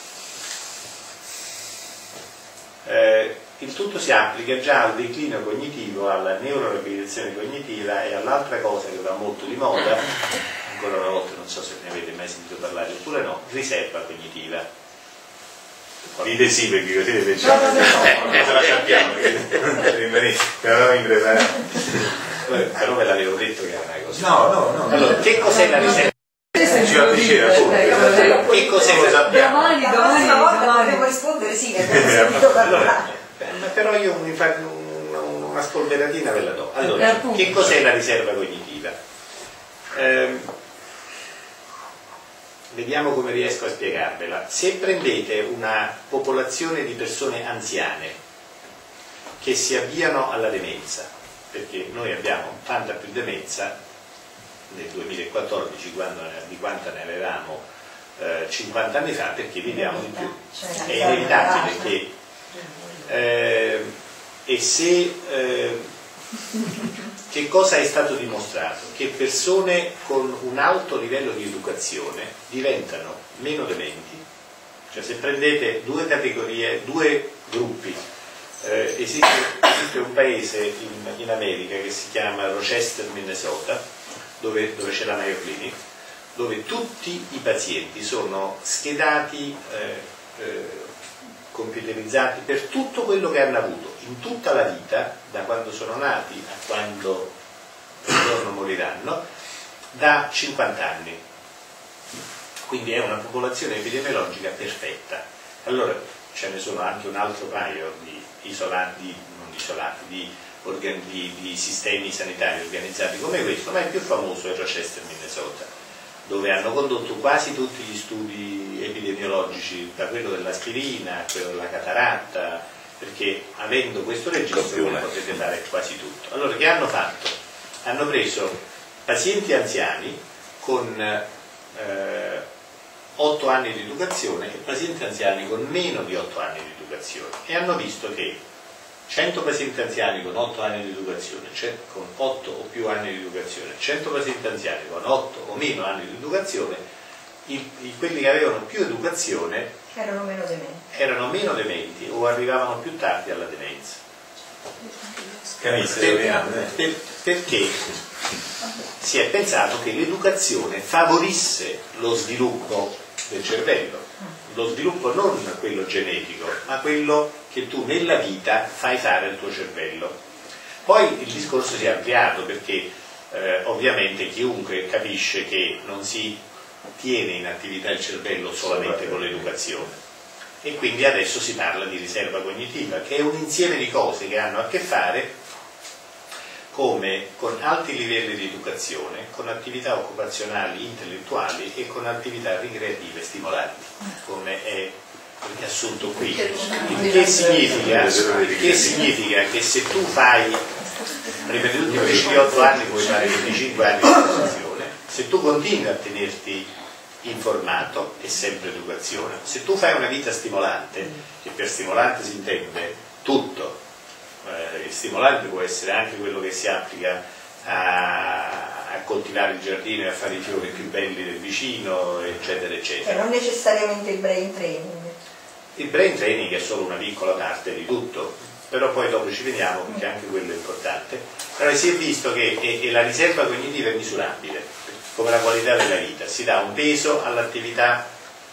S2: Eh, il tutto si applica già al declino cognitivo, alla neuroreabilitazione cognitiva e all'altra cosa che va molto di moda, ancora una volta non so se ne avete mai sentito parlare oppure no, riserva cognitiva.
S1: Dite sì perché così le facciamo. Eh, se la sappiamo, però impreparati.
S2: Però ve l'avevo detto che era una cosa.
S1: No, no, no.
S2: Allora, che cos'è la riserva?
S1: Ci va a piacere, appunto.
S2: Che cos'è la sappiamo?
S3: Domani, domani, domani. Devo rispondere sì, che abbiamo sentito parlare.
S2: Però io una spolveratina ve la do. Allora, che cos'è la riserva cognitiva? Eh, vediamo come riesco a spiegarvela. Se prendete una popolazione di persone anziane che si avviano alla demenza perché noi abbiamo tanta più demenza nel duemilaquattordici quando, di quanta ne avevamo eh, cinquanta anni fa, perché viviamo di più. È inevitabile che eh, e se eh, che cosa è stato dimostrato? Che persone con un alto livello di educazione diventano meno dementi. Cioè, se prendete due categorie, due gruppi, eh, esiste, esiste un paese in, in America che si chiama Rochester, Minnesota, dove, dove c'è la Mayo Clinic, dove tutti i pazienti sono schedati, eh, eh, computerizzati per tutto quello che hanno avuto in tutta la vita, da quando sono nati a quando un giorno moriranno, da cinquanta anni. Quindi è una popolazione epidemiologica perfetta. Allora ce ne sono anche un altro paio di isolati, non isolati, di, organ, di, di sistemi sanitari organizzati come questo, ma il più famoso è Rochester, Minnesota, dove hanno condotto quasi tutti gli studi epidemiologici, da quello dell'aspirina a quello della cataratta, perché avendo questo registro potete fare quasi tutto. Allora che hanno fatto? Hanno preso pazienti anziani con eh, otto anni di educazione e pazienti anziani con meno di otto anni di educazione e hanno visto che cento pazienti anziani con otto anni di educazione, con otto o più anni di educazione, cento pazienti anziani con otto o meno anni di educazione, i, i, quelli che avevano più educazione
S3: erano meno dementi.
S2: erano meno dementi o arrivavano più tardi alla demenza.
S1: Per,
S2: per, perché si è pensato che l'educazione favorisse lo sviluppo del cervello, lo sviluppo non quello genetico, ma quello che tu nella vita fai fare al tuo cervello. Poi il discorso si è ampliato perché eh, ovviamente chiunque capisce che non si tiene in attività il cervello solamente con l'educazione. E quindi adesso si parla di riserva cognitiva, che è un insieme di cose che hanno a che fare come con alti livelli di educazione, con attività occupazionali, intellettuali e con attività ricreative stimolanti, come è riassunto qui. Il che significa, il che significa che se tu fai, ripetuti invece di otto anni puoi fare venticinque anni di educazione, se tu continui a tenerti informato è sempre educazione. Se tu fai una vita stimolante, che per stimolante si intende tutto, eh, il stimolante può essere anche quello che si applica a, a coltivare il giardino e a fare i fiori più belli del vicino, eccetera eccetera.
S3: E non necessariamente il brain training.
S2: Il brain training è solo una piccola parte di tutto, però poi dopo ci veniamo perché anche quello è importante. Però si è visto che e, e la riserva cognitiva è misurabile come la qualità della vita, si dà un peso all'attività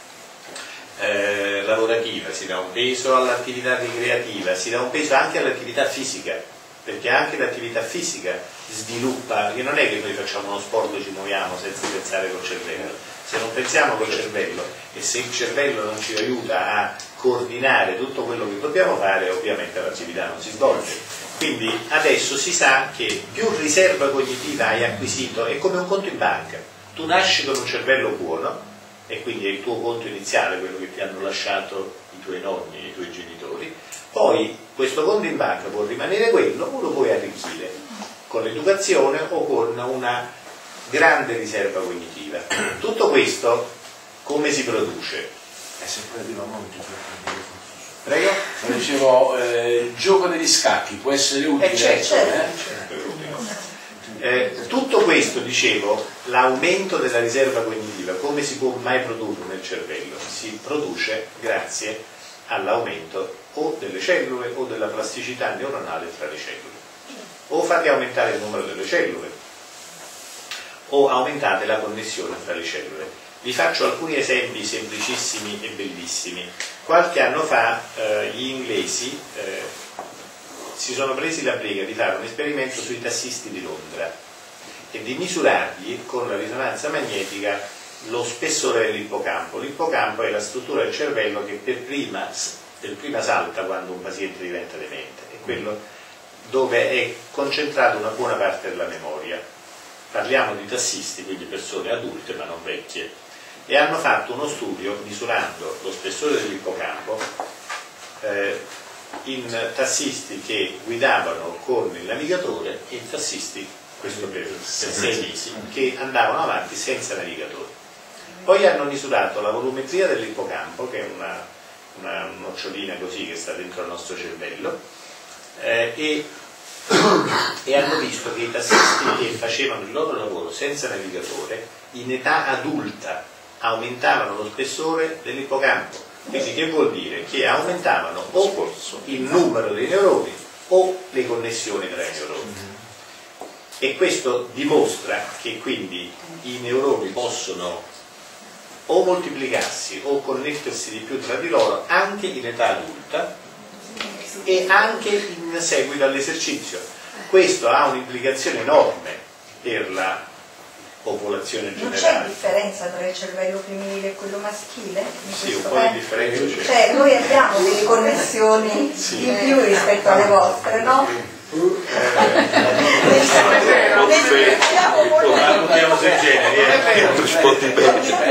S2: eh, lavorativa, si dà un peso all'attività ricreativa, si dà un peso anche all'attività fisica, perché anche l'attività fisica sviluppa, che non è che noi facciamo uno sport e ci muoviamo senza pensare col cervello, se non pensiamo col cervello e se il cervello non ci aiuta a coordinare tutto quello che dobbiamo fare, ovviamente l'attività non si svolge. Quindi adesso si sa che più riserva cognitiva hai acquisito è come un conto in banca. Tu nasci con un cervello buono e quindi è il tuo conto iniziale, quello che ti hanno lasciato i tuoi nonni, i tuoi genitori. Poi questo conto in banca può rimanere quello o lo puoi arricchire con l'educazione o con una grande riserva cognitiva. Tutto questo come si produce?
S4: E se poi arriviamo a un
S2: Prego?
S4: Ma dicevo, eh, il gioco degli scacchi può essere utile?
S2: Eh certo,
S4: eh?
S2: Eh, tutto questo, dicevo, l'aumento della riserva cognitiva, come si può mai produrre nel cervello? Si produce grazie all'aumento o delle cellule o della plasticità neuronale tra le cellule. O fate aumentare il numero delle cellule o aumentate la connessione tra le cellule. Vi faccio alcuni esempi semplicissimi e bellissimi. Qualche anno fa eh, gli inglesi eh, si sono presi la briga di fare un esperimento sui tassisti di Londra e di misurargli con la risonanza magnetica lo spessore dell'ippocampo. L'ippocampo è la struttura del cervello che per prima, per prima salta quando un paziente diventa demente, è quello dove è concentrata una buona parte della memoria. Parliamo di tassisti, quindi persone adulte ma non vecchie. E hanno fatto uno studio misurando lo spessore dell'ippocampo eh, in tassisti che guidavano con il navigatore e in tassisti, questo per sei mesi, che andavano avanti senza navigatore. Poi hanno misurato la volumetria dell'ippocampo, che è una, una nocciolina così che sta dentro il nostro cervello, eh, e, e hanno visto che i tassisti che facevano il loro lavoro senza navigatore in età adulta aumentavano lo spessore dell'ippocampo. Quindi che vuol dire? Che aumentavano o il numero dei neuroni o le connessioni tra i neuroni. E questo dimostra che quindi i neuroni possono o moltiplicarsi o connettersi di più tra di loro anche in età adulta e anche in seguito all'esercizio. Questo ha un'implicazione enorme per la popolazione generale.
S3: Non c'è differenza tra il cervello femminile e quello maschile?
S2: Sì, un po' di differenza c'è.
S3: Cioè noi abbiamo delle connessioni
S2: sì.
S3: in più rispetto alle vostre, no?
S2: Parliamo sui generi, rispondi bene.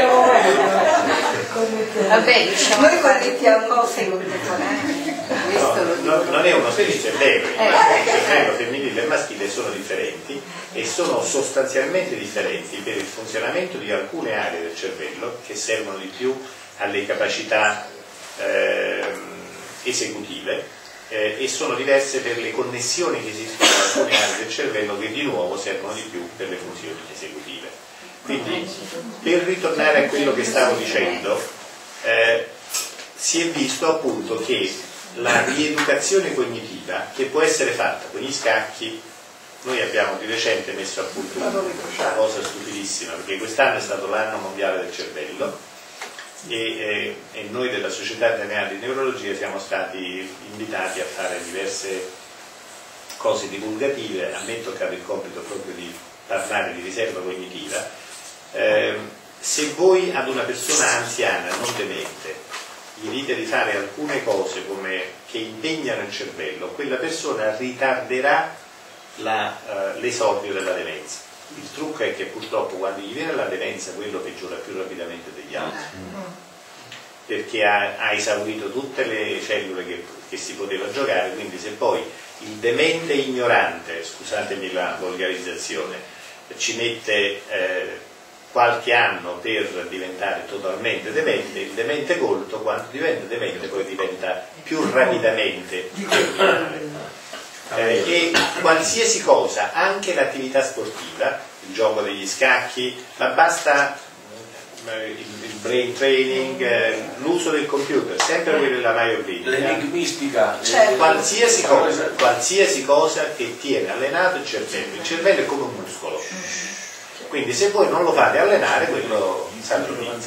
S3: Vabbè, diciamo noi connettiamo cose
S2: No, no, non è uno specie, è vero, il cervello femminile e maschile sono differenti e sono sostanzialmente differenti per il funzionamento di alcune aree del cervello che servono di più alle capacità eh, esecutive eh, e sono diverse per le connessioni che esistono in alcune aree del cervello che di nuovo servono di più per le funzioni esecutive. Quindi, per ritornare a quello che stavo dicendo, eh, si è visto appunto che la rieducazione cognitiva, che può essere fatta con gli scacchi, noi abbiamo di recente messo a punto una cosa stupidissima, perché quest'anno è stato l'anno mondiale del cervello e, e, e noi della Società Italiana di Neurologia siamo stati invitati a fare diverse cose divulgative. A me è toccato il compito proprio di parlare di riserva cognitiva. Eh, se voi ad una persona anziana non demente gli dite di fare alcune cose come che impegnano il cervello, quella persona ritarderà la, uh, l'esordio della demenza. Il trucco è che purtroppo quando gli viene la demenza quello peggiora più rapidamente degli altri, perché ha, ha esaurito tutte le cellule che, che si poteva giocare. Quindi se poi il demente ignorante, scusatemi la volgarizzazione, ci mette eh, qualche anno per diventare totalmente demente, il demente colto quando diventa demente poi diventa più rapidamente terminale. Eh, e qualsiasi cosa, anche l'attività sportiva, il gioco degli scacchi, ma basta eh, il, il brain training, eh, l'uso del computer, sempre quello della myoclinica,
S4: l'enigmistica,
S3: certo.
S2: qualsiasi cosa, qualsiasi cosa che tiene allenato il cervello. Il cervello è come un muscolo. Quindi se voi non lo fate allenare, quello sa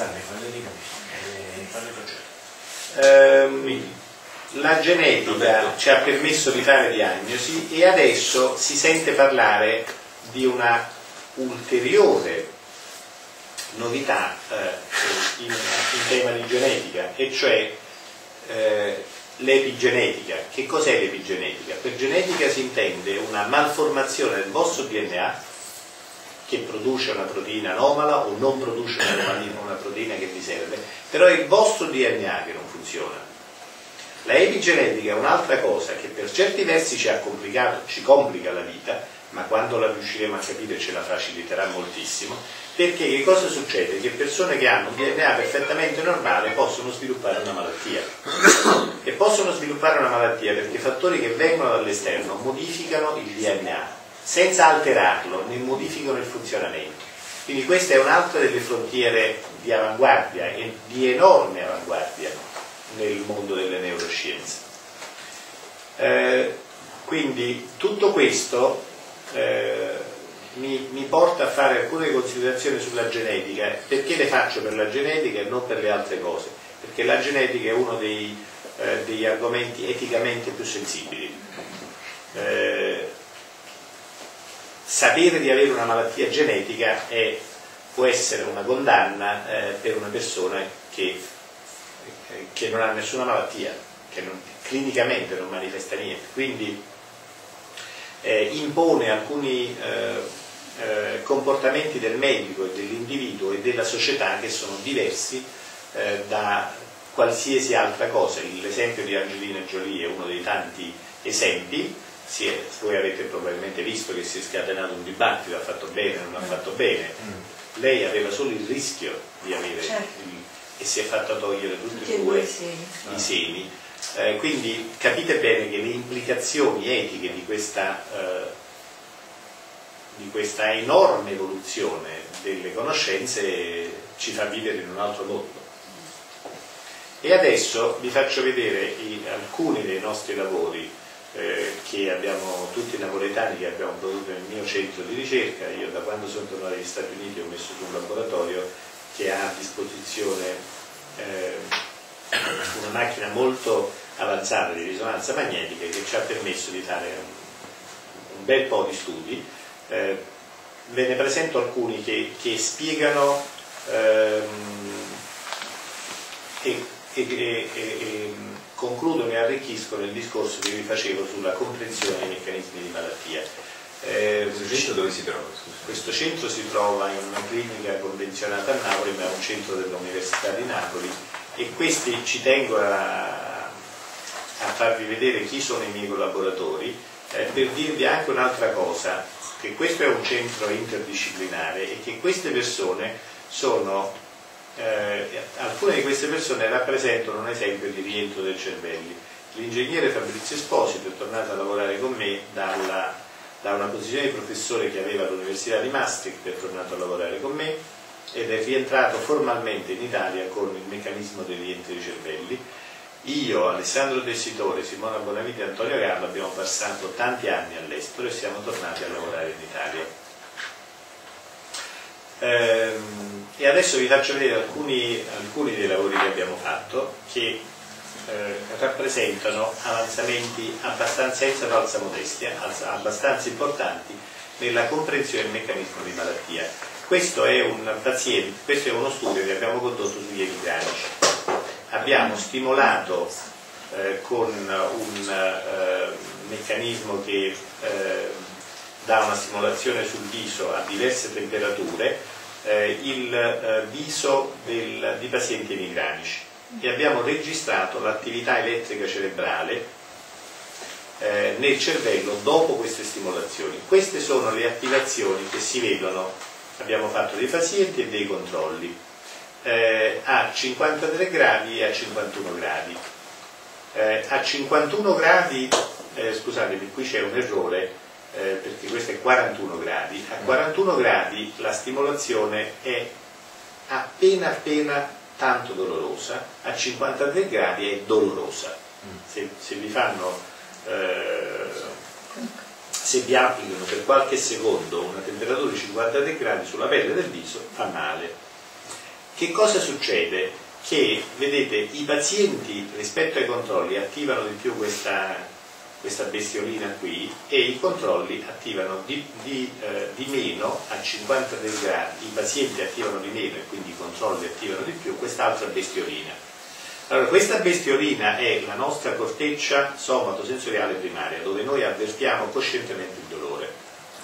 S2: ehm, la genetica ci ha permesso di fare diagnosi e adesso si sente parlare di una ulteriore novità eh, in, in tema di genetica, e cioè eh, l'epigenetica. Che cos'è l'epigenetica? Per genetica si intende una malformazione del vostro D N A che produce una proteina anomala o non produce una proteina che vi serve, però è il vostro D N A che non funziona. La epigenetica è un'altra cosa che per certi versi ci ha complicato, ci complica la vita, ma quando la riusciremo a capire ce la faciliterà moltissimo, perché che cosa succede? Che persone che hanno un D N A perfettamente normale possono sviluppare una malattia. E possono sviluppare una malattia perché fattori che vengono dall'esterno modificano il D N A, senza alterarlo, ne modificano il funzionamento. Quindi questa è un'altra delle frontiere di avanguardia e di enorme avanguardia nel mondo delle neuroscienze. Eh, quindi tutto questo eh, mi, mi porta a fare alcune considerazioni sulla genetica. Perché le faccio per la genetica e non per le altre cose? Perché la genetica è uno dei, eh, degli argomenti eticamente più sensibili. Eh, sapere di avere una malattia genetica è, può essere una condanna eh, per una persona che, che non ha nessuna malattia, che non, clinicamente non manifesta niente, quindi eh, impone alcuni eh, eh, comportamenti del medico e dell'individuo e della società che sono diversi eh, da qualsiasi altra cosa. L'esempio di Angelina Jolie è uno dei tanti esempi. Si è, voi avete probabilmente visto che si è scatenato un dibattito, ha fatto bene, non ha fatto bene. Lei aveva solo il rischio di avere
S3: certo.
S2: il, e si è fatta togliere tutti e
S3: Tutti
S2: due
S3: i semi.
S2: i semi. Eh, quindi capite bene che le implicazioni etiche di questa, eh, di questa enorme evoluzione delle conoscenze ci fa vivere in un altro mondo. E adesso vi faccio vedere i, alcuni dei nostri lavori eh, che abbiamo, tutti napoletani, che abbiamo prodotto nel mio centro di ricerca. Io da quando sono tornato negli Stati Uniti ho messo su un laboratorio che ha a disposizione eh, una macchina molto avanzata di risonanza magnetica che ci ha permesso di fare un, un bel po' di studi. Eh, ve ne presento alcuni che, che spiegano ehm, e, e, e, e concludono e arricchiscono il discorso che vi facevo sulla comprensione dei meccanismi di malattia. Eh,
S1: questo centro dove si trova? Scusa.
S2: Questo centro si trova in una clinica convenzionata a Napoli, ma è un centro dell'Università di Napoli, e questi ci tengo a, a farvi vedere chi sono i miei collaboratori, eh, per dirvi anche un'altra cosa, che questo è un centro interdisciplinare e che queste persone sono, eh, alcune di queste persone rappresentano un esempio di rientro del cervelli. L'ingegnere Fabrizio Esposito è tornato a lavorare con me dalla, da una posizione di professore che aveva all'Università di Maastricht, è tornato a lavorare con me ed è rientrato formalmente in Italia con il meccanismo dei rientri dei cervelli. Io, Alessandro Tessitore, Simona Bonavita e Antonio Gallo abbiamo passato tanti anni all'estero e siamo tornati a lavorare in Italia. Ehm, e adesso vi faccio vedere alcuni, alcuni dei lavori che abbiamo fatto che eh, rappresentano avanzamenti abbastanza, senza falsa modestia, abbastanza importanti nella comprensione del meccanismo di malattia. Questo è un paziente, questo è uno studio che abbiamo condotto sugli emigranici. Abbiamo stimolato eh, con un eh, meccanismo che eh, dà una stimolazione sul viso a diverse temperature eh, il eh, viso del, di pazienti emigranici e abbiamo registrato l'attività elettrica cerebrale eh, nel cervello dopo queste stimolazioni. Queste sono le attivazioni che si vedono, abbiamo fatto dei pazienti e dei controlli. Eh, a cinquantatré gradi e a cinquantuno gradi. Eh, a cinquantuno gradi, eh, scusatemi, qui c'è un errore eh, perché questo è quarantuno gradi. A quarantuno gradi la stimolazione è appena appena tanto dolorosa, a cinquantatré gradi è dolorosa. Se, se vi fanno eh, se vi applicano per qualche secondo una temperatura di cinquantatré gradi sulla pelle del viso fa male. Che cosa succede? Che, vedete, i pazienti rispetto ai controlli attivano di più questa, questa bestiolina qui e i controlli attivano di, di, eh, di meno a cinquantatré gradi, i pazienti attivano di meno e quindi i controlli attivano di più quest'altra bestiolina. Allora, questa bestiolina è la nostra corteccia somatosensoriale primaria, dove noi avvertiamo coscientemente il dolore.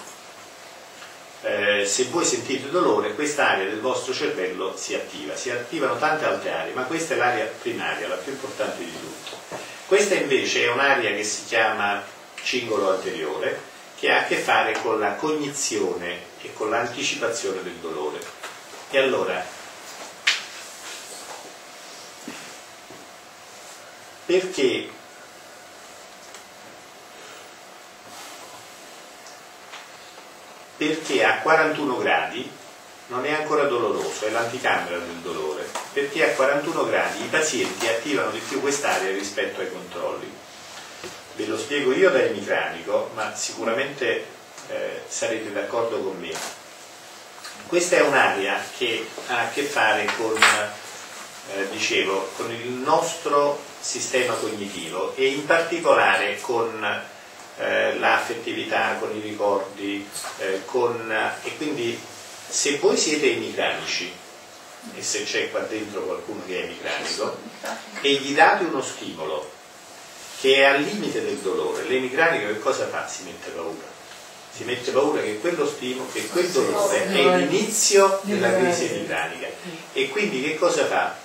S2: Eh, se voi sentite dolore, questa area del vostro cervello si attiva, si attivano tante altre aree, ma questa è l'area primaria, la più importante di tutte. Questa invece è un'area che si chiama cingolo anteriore, che ha a che fare con la cognizione e con l'anticipazione del dolore. E allora, perché perché a quarantuno gradi non è ancora doloroso, è l'anticamera del dolore, perché a quarantuno gradi i pazienti attivano di più quest'area rispetto ai controlli. Ve lo spiego io da emicranico, ma sicuramente eh, sarete d'accordo con me. Questa è un'area che ha a che fare con, eh, dicevo, con il nostro sistema cognitivo e in particolare con Eh, l'affettività, con i ricordi, eh, con, e quindi se voi siete emicranici e se c'è qua dentro qualcuno che è emicranico e gli date uno stimolo che è al limite del dolore, l'emicranico che cosa fa? Si mette paura, si mette paura che quello stimolo, che quel dolore è l'inizio della crisi emicranica e quindi che cosa fa?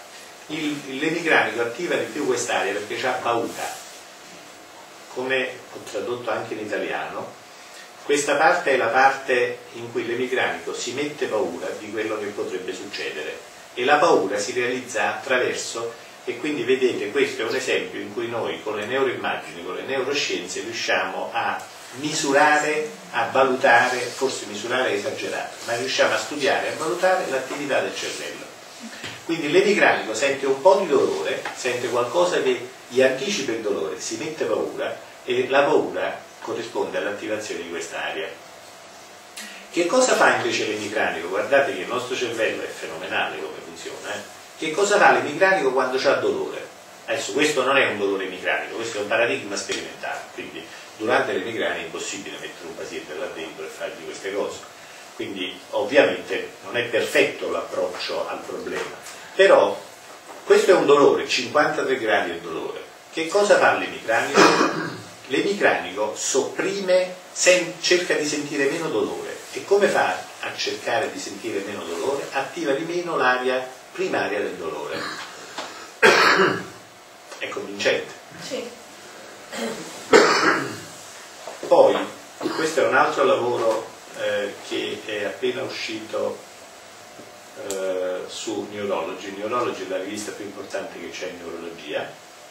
S2: l'emigranico attiva di più quest'area perché ha paura. Come ho tradotto anche in italiano, questa parte è la parte in cui l'emigranico si mette paura di quello che potrebbe succedere e la paura si realizza attraverso, e quindi vedete questo è un esempio in cui noi con le neuroimmagini, con le neuroscienze riusciamo a misurare, a valutare, forse misurare è esagerato, ma riusciamo a studiare e a valutare l'attività del cervello. Quindi l'emigranico sente un po' di dolore, sente qualcosa che gli anticipa il dolore, si mette paura e la paura corrisponde all'attivazione di quest'area. Che cosa fa invece l'emigranico? Guardate che il nostro cervello è fenomenale come funziona. Eh? Che cosa fa l'emigranico quando ha dolore? Adesso questo non è un dolore emigranico, questo è un paradigma sperimentale, quindi durante l'emigrania è impossibile mettere un paziente là dentro e fargli queste cose. Quindi ovviamente non è perfetto l'approccio al problema, però questo è un dolore, cinquantatré gradi è dolore. Che cosa fa l'emigranico? L'emigranico sopprime, sen- cerca di sentire meno dolore. E come fa a cercare di sentire meno dolore? Attiva di meno l'area primaria del dolore. È convincente?
S3: Sì.
S2: Poi, questo è un altro lavoro eh, che è appena uscito eh, su Neurology. Neurology è la rivista più importante che c'è in neurologia,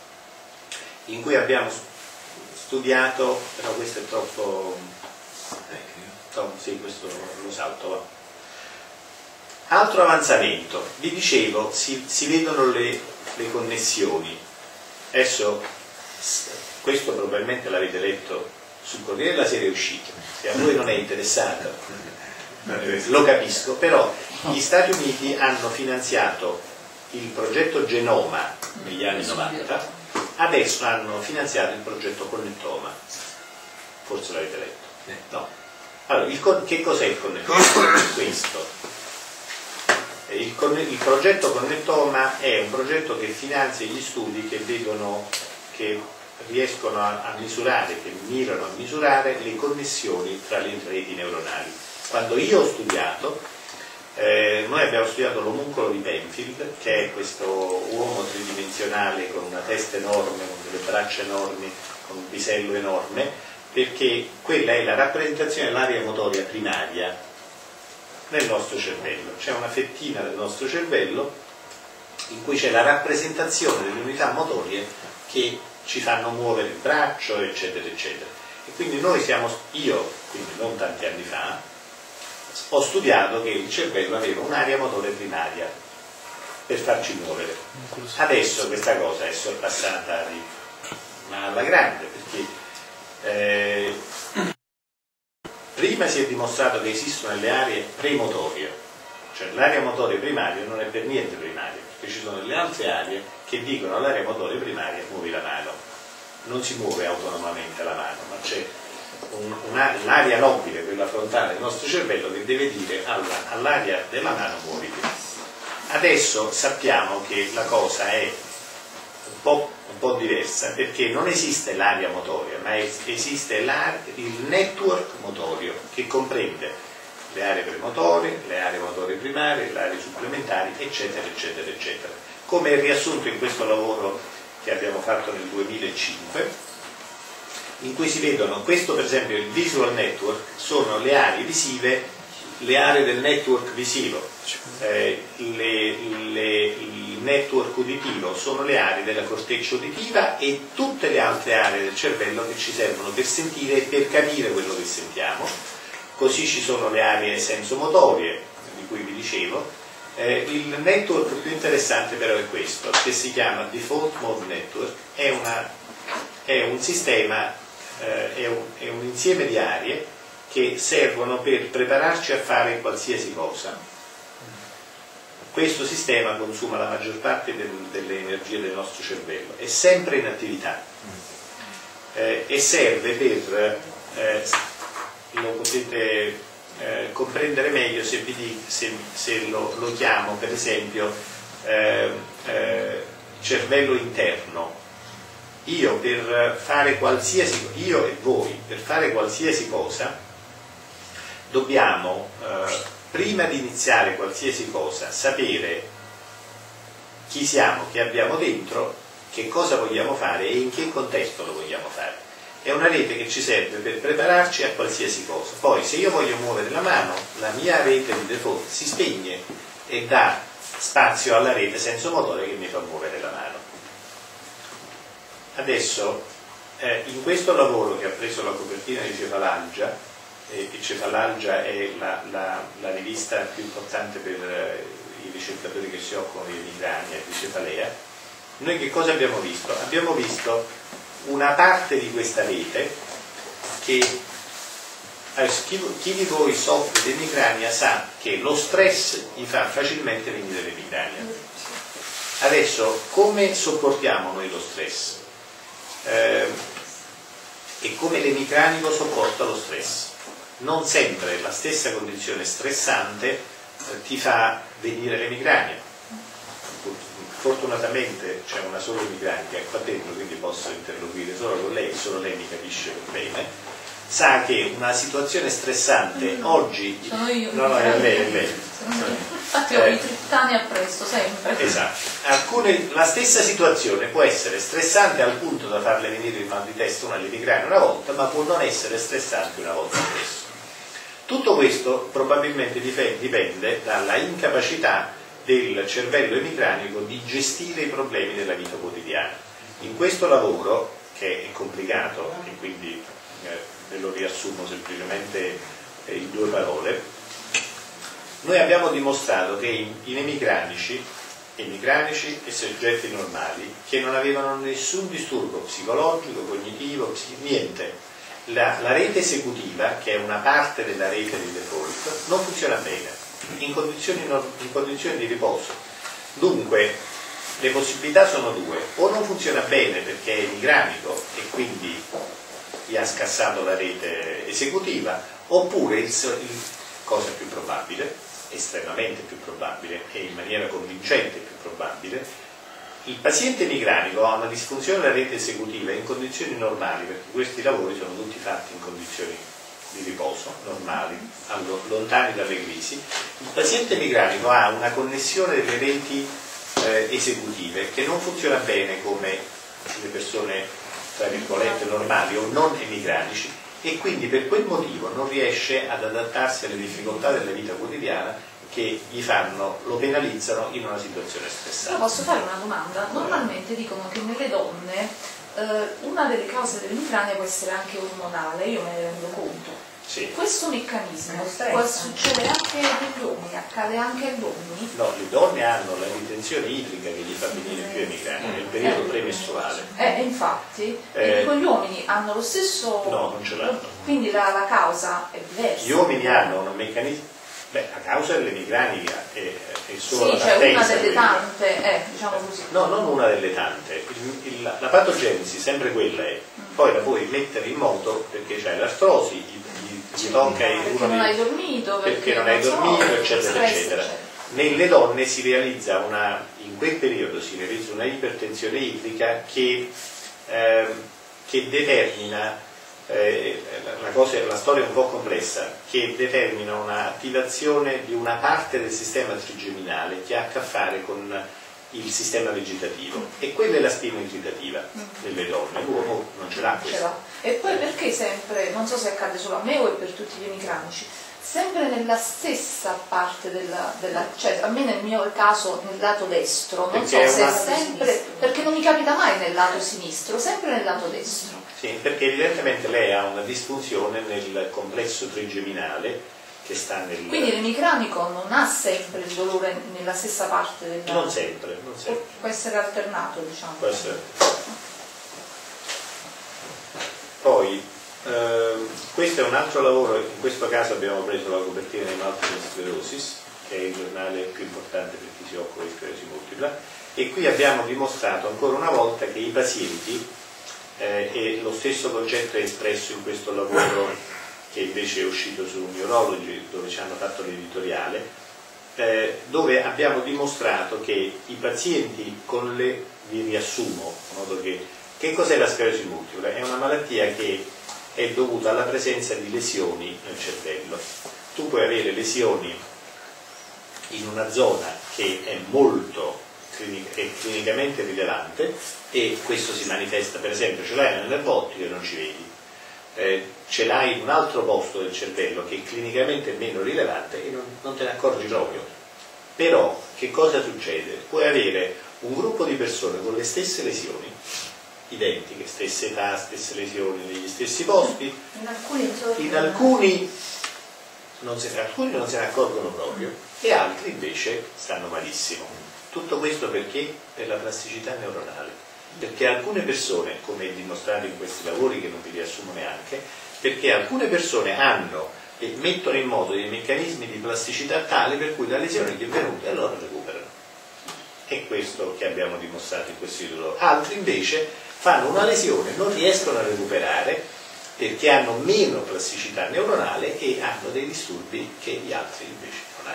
S2: in cui abbiamo studiato, però questo è troppo tecnico, sì, questo lo salto, va. Altro avanzamento, vi dicevo, si, si vedono le, le connessioni. Adesso, questo probabilmente l'avete letto sul Corriere della Sera, è uscito, se a voi non è interessato lo capisco, però gli Stati Uniti hanno finanziato il progetto Genoma negli anni novanta, adesso hanno finanziato il progetto Connettoma, forse l'avete letto? No. Allora, il, che cos'è il Connettoma? Questo. Il, il progetto Connettoma è un progetto che finanzia gli studi che vedono, che riescono a, a misurare, che mirano a misurare le connessioni tra le reti neuronali. Quando io ho studiato, eh, noi abbiamo studiato l'omuncolo di Penfield, che è questo uomo tridimensionale con una testa enorme, con delle braccia enormi, con un pisello enorme, perché quella è la rappresentazione dell'area motoria primaria nel nostro cervello. C'è una fettina del nostro cervello in cui c'è la rappresentazione delle unità motorie che ci fanno muovere il braccio, eccetera, eccetera. E quindi noi siamo, io, quindi non tanti anni fa, ho studiato che il cervello aveva un'area motore primaria per farci muovere. Adesso questa cosa è sorpassata di, ma alla grande, perché eh, prima si è dimostrato che esistono le aree premotorie, cioè l'area motore primaria non è per niente primaria, perché ci sono delle altre aree che dicono all'area motore primaria muovi la mano. Non si muove autonomamente la mano, ma c'è un, una, un'area nobile, quella frontale del nostro cervello, che deve dire alla, all'area della mano muoviti. Adesso sappiamo che la cosa è un po', un po' diversa, perché non esiste l'area motoria, ma es- esiste il network motorio, che comprende le aree premotorie, le aree motorie primarie, le aree supplementari, eccetera, eccetera, eccetera. Come è riassunto in questo lavoro che abbiamo fatto nel duemilacinque, in cui si vedono, questo per esempio il visual network, sono le aree visive, le aree del network visivo, eh, le, le, il network uditivo sono le aree della corteccia uditiva e tutte le altre aree del cervello che ci servono per sentire e per capire quello che sentiamo. Così ci sono le aree sensomotorie, di cui vi dicevo. Eh, il network più interessante però è questo, che si chiama Default Mode Network, è, una, è un sistema, eh, è, un, è un insieme di aree che servono per prepararci a fare qualsiasi cosa. Questo sistema consuma la maggior parte del, delle energie del nostro cervello, è sempre in attività eh, e serve per, eh, lo potete Eh, comprendere meglio se, vi dico, se, se lo, lo chiamo per esempio eh, eh, cervello interno. Io per fare qualsiasi io e voi per fare qualsiasi cosa dobbiamo eh, prima di iniziare qualsiasi cosa sapere chi siamo, che abbiamo dentro, che cosa vogliamo fare e in che contesto lo vogliamo fare. È una rete che ci serve per prepararci a qualsiasi cosa. Poi se io voglio muovere la mano, la mia rete di default si spegne e dà spazio alla rete sensomotore che mi fa muovere la mano. Adesso eh, in questo lavoro che ha preso la copertina di Cefalalgia, e Cefalalgia è la, la, la rivista più importante per eh, i ricercatori che si occupano di emicrania e di cefalea, noi che cosa abbiamo visto? Abbiamo visto una parte di questa rete che adesso, chi, chi di voi soffre di emicrania sa che lo stress gli fa facilmente venire l'emicrania. Adesso come sopportiamo noi lo stress? Eh, e come l'emicranico sopporta lo stress? Non sempre la stessa condizione stressante eh, ti fa venire l'emicrania. Fortunatamente c'è una sola emicranica qua dentro, quindi posso interloquire solo con lei, solo lei mi capisce bene. Sa che una situazione stressante mm. oggi...
S5: Sono io.
S2: No, no, è lei, è lei.
S5: Infatti ho eh, i trent'anni appresso, sempre.
S2: Esatto. Alcune, la stessa situazione può essere stressante al punto da farle venire il mal di testa una l'emicrania una volta, ma può non essere stressante una volta spesso. Tutto questo probabilmente dipende dalla incapacità del cervello emicranico di gestire i problemi della vita quotidiana. In questo lavoro, che è complicato, e quindi eh, ve lo riassumo semplicemente eh, in due parole, noi abbiamo dimostrato che in, in emicranici, emicranici e soggetti normali, che non avevano nessun disturbo psicologico, cognitivo, psi, niente, La, la rete esecutiva, che è una parte della rete di default, non funziona bene, in condizioni, in condizioni di riposo. Dunque, le possibilità sono due: o non funziona bene perché è emicranico e quindi gli ha scassato la rete esecutiva, oppure, il, il, cosa più probabile, estremamente più probabile e in maniera convincente più probabile, il paziente emicranico ha una disfunzione della rete esecutiva in condizioni normali, perché questi lavori sono tutti fatti in condizioni di riposo, normali, lontani dalle crisi. Il paziente emicranico ha una connessione delle reti eh, esecutive che non funziona bene come le persone, tra virgolette, normali o non emicranici, e quindi per quel motivo non riesce ad adattarsi alle difficoltà della vita quotidiana che gli fanno, lo penalizzano in una situazione stressante.
S5: Però posso fare una domanda? Normalmente dicono che nelle donne eh, una delle cause dell'emicrania può essere anche ormonale, io me ne rendo conto.
S2: Sì.
S5: Questo meccanismo può succedere anche agli uomini, accade anche agli uomini?
S2: No, le donne hanno la ritenzione idrica che gli fa venire più emicrania nel periodo
S5: eh,
S2: premestruale.
S5: Eh, infatti,
S2: eh,
S5: dico, gli uomini hanno lo stesso...
S2: No, non ce l'hanno.
S5: Quindi la, la causa è diversa.
S2: Gli uomini hanno un meccanismo... Beh, la causa dell'emicrania è, è solo
S5: sì,
S2: la
S5: cioè una delle
S2: quella.
S5: tante, eh, diciamo così.
S2: No, non una delle tante. Il, il, la patogenesi sempre quella è. Mm. Poi la puoi mettere in moto perché c'è l'artrosi, gli, gli tocca
S5: perché
S2: uno
S5: non
S2: dei,
S5: hai dormito, perché,
S2: perché non hai
S5: so,
S2: dormito, eccetera,
S5: stress,
S2: eccetera.
S5: eccetera.
S2: Nelle donne si realizza una, in quel periodo si realizza una ipertensione idrica che, eh, che determina Eh, la, cosa, la storia è un po' complessa, che determina un'attivazione di una parte del sistema trigeminale che ha a che fare con il sistema vegetativo, e quella è la spina irritativa nelle donne. L'uomo non ce l'ha questa.
S5: E poi perché sempre, non so se accade solo a me o è per tutti gli emicranici, sempre nella stessa parte della, della cioè a me nel mio caso nel lato destro, non
S2: perché
S5: so se
S2: una...
S5: è sempre, perché non mi capita mai nel lato sinistro, sempre nel lato destro.
S2: Sì, perché evidentemente lei ha una disfunzione nel complesso trigeminale che sta nel...
S5: Quindi l'emicranico non ha sempre il dolore nella stessa parte del...
S2: Non sempre, non sempre.
S5: Può essere alternato, diciamo.
S2: Può essere. Poi, ehm, questo è un altro lavoro, in questo caso abbiamo preso la copertina di Multiple Sclerosis, che è il giornale più importante per chi si occupa di sclerosi multipla, e qui abbiamo dimostrato ancora una volta che i pazienti, eh, e lo stesso concetto è espresso in questo lavoro che invece è uscito su Neurology, dove ci hanno fatto l'editoriale, eh, dove abbiamo dimostrato che i pazienti con le, vi riassumo, in modo che, che cos'è la sclerosi multipla? È una malattia che è dovuta alla presenza di lesioni nel cervello. Tu puoi avere lesioni in una zona che è molto clinic- è clinicamente rilevante, e questo si manifesta, per esempio, ce l'hai nel nervo ottico e non ci vedi, eh, ce l'hai in un altro posto del cervello che è clinicamente meno rilevante e non, non te ne accorgi proprio. Però che cosa succede? Puoi avere un gruppo di persone con le stesse lesioni, identiche, stesse età, stesse lesioni negli stessi posti,
S5: in alcuni,
S2: in alcuni, non se, alcuni non se ne accorgono proprio e altri invece stanno malissimo. Tutto questo perché? Per la plasticità neuronale, perché alcune persone, come è dimostrato in questi lavori che non vi riassumo neanche, perché alcune persone hanno e mettono in moto dei meccanismi di plasticità tali per cui la lesione gli è venuta e allora recuperano. È questo che abbiamo dimostrato in questi lavori. Altri invece fanno una lesione, non riescono a recuperare perché hanno meno plasticità neuronale e hanno dei disturbi che gli altri invece non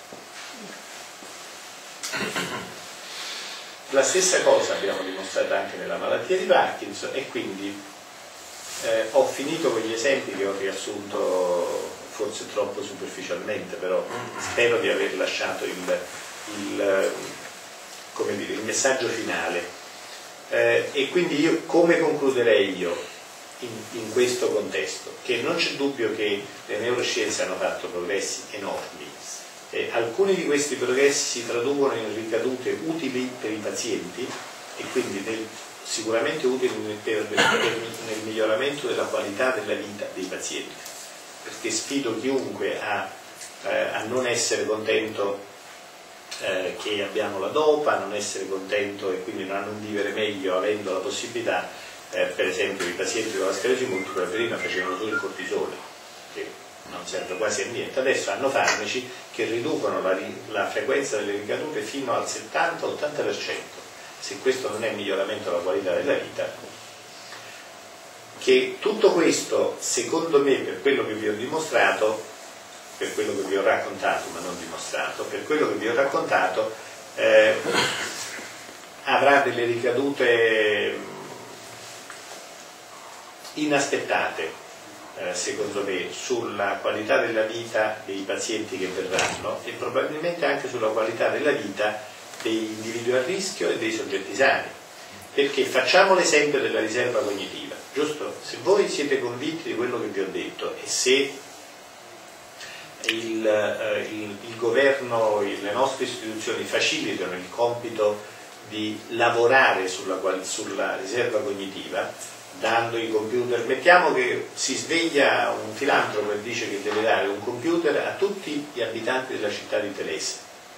S2: hanno. La stessa cosa abbiamo dimostrato anche nella malattia di Parkinson, e quindi eh, ho finito con gli esempi che ho riassunto forse troppo superficialmente, però spero di aver lasciato il, il, come dire, il messaggio finale. Eh, e quindi io come concluderei io in, in questo contesto? Che non c'è dubbio che le neuroscienze hanno fatto progressi enormi, e alcuni di questi progressi si traducono in ricadute utili per i pazienti e quindi nel, sicuramente utili per, per, nel miglioramento della qualità della vita dei pazienti, perché sfido chiunque a, eh, a non essere contento Eh, che abbiamo la dopa, non essere contento e quindi a non vivere meglio avendo la possibilità, eh, per esempio i pazienti con la sclerosi multipla prima facevano solo il cortisone, che non serve quasi a niente, adesso hanno farmaci che riducono la, la frequenza delle ricadute fino al settanta ottanta per cento. Se questo non è miglioramento della qualità della vita, che tutto questo secondo me, per quello che vi ho dimostrato, per quello che vi ho raccontato ma non dimostrato, per quello che vi ho raccontato eh, avrà delle ricadute inaspettate eh, secondo me sulla qualità della vita dei pazienti che verranno e probabilmente anche sulla qualità della vita degli individui a rischio e dei soggetti sani, perché facciamo l'esempio della riserva cognitiva, giusto? Se voi siete convinti di quello che vi ho detto e se Il, eh, il, il governo, il, le nostre istituzioni facilitano il compito di lavorare sulla, sulla riserva cognitiva, dando i computer. Mettiamo che si sveglia un filantropo e dice che deve dare un computer a tutti gli abitanti della città di Telese,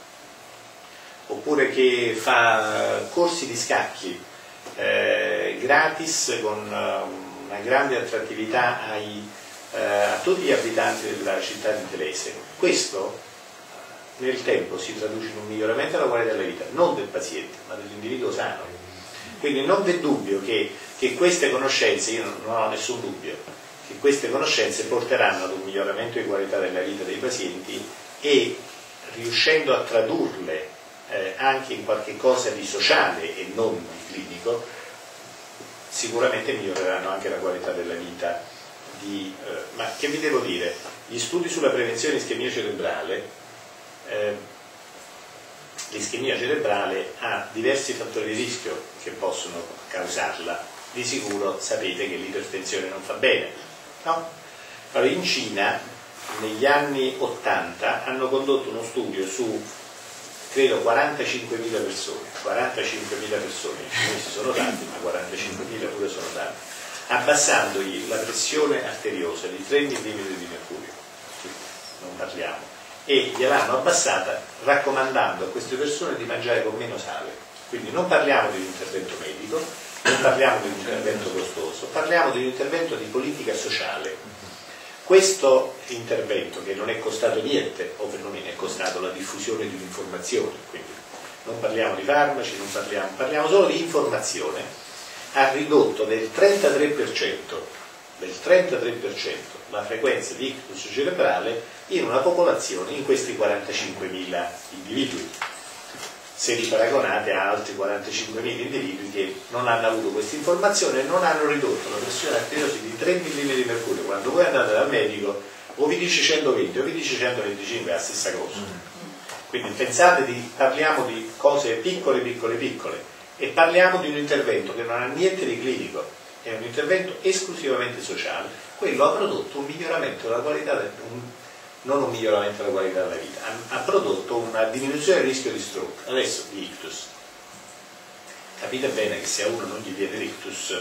S2: oppure che fa corsi di scacchi eh, gratis con una grande attrattività ai a tutti gli abitanti della città di Telese. Questo nel tempo si traduce in un miglioramento della qualità della vita, non del paziente, ma dell'individuo sano. Quindi non v'è dubbio che, che queste conoscenze, io non, non ho nessun dubbio, che queste conoscenze porteranno ad un miglioramento di qualità della vita dei pazienti e riuscendo a tradurle eh, anche in qualche cosa di sociale e non di clinico, sicuramente miglioreranno anche la qualità della vita. Di, eh, ma che vi devo dire? Gli studi sulla prevenzione di ischemia cerebrale, eh, l'ischemia cerebrale ha diversi fattori di rischio che possono causarla. Di sicuro sapete che l'ipertensione non fa bene, no? Allora, in Cina negli anni ottanta hanno condotto uno studio su credo quarantacinquemila persone, quarantacinquemila persone, i cinesi sono tanti, ma quarantacinquemila pure sono tanti, abbassandogli la pressione arteriosa di tre millimetri di mercurio, non parliamo, e gliel'hanno abbassata raccomandando a queste persone di mangiare con meno sale. Quindi non parliamo di un intervento medico, non parliamo di un intervento costoso, parliamo di un intervento di politica sociale. Questo intervento, che non è costato niente, o perlomeno è costato la diffusione di un'informazione, quindi non parliamo di farmaci, non parliamo, parliamo solo di informazione, ha ridotto del trentatré per cento, del trentatré per cento la frequenza di ictus cerebrale in una popolazione, in questi quarantacinquemila individui, se li paragonate a altri quarantacinquemila individui che non hanno avuto questa informazione e non hanno ridotto la pressione arteriosa di tre millimetri di mercurio. Quando voi andate dal medico o vi dice centoventi o vi dice centoventicinque è la stessa cosa. Quindi pensate di, parliamo di cose piccole, piccole, piccole, e parliamo di un intervento che non ha niente di clinico, è un intervento esclusivamente sociale. Quello ha prodotto un miglioramento della qualità del, un, non un miglioramento della qualità della vita, ha, ha prodotto una diminuzione del rischio di stroke, adesso di ictus. Capite bene che se a uno non gli viene l'ictus,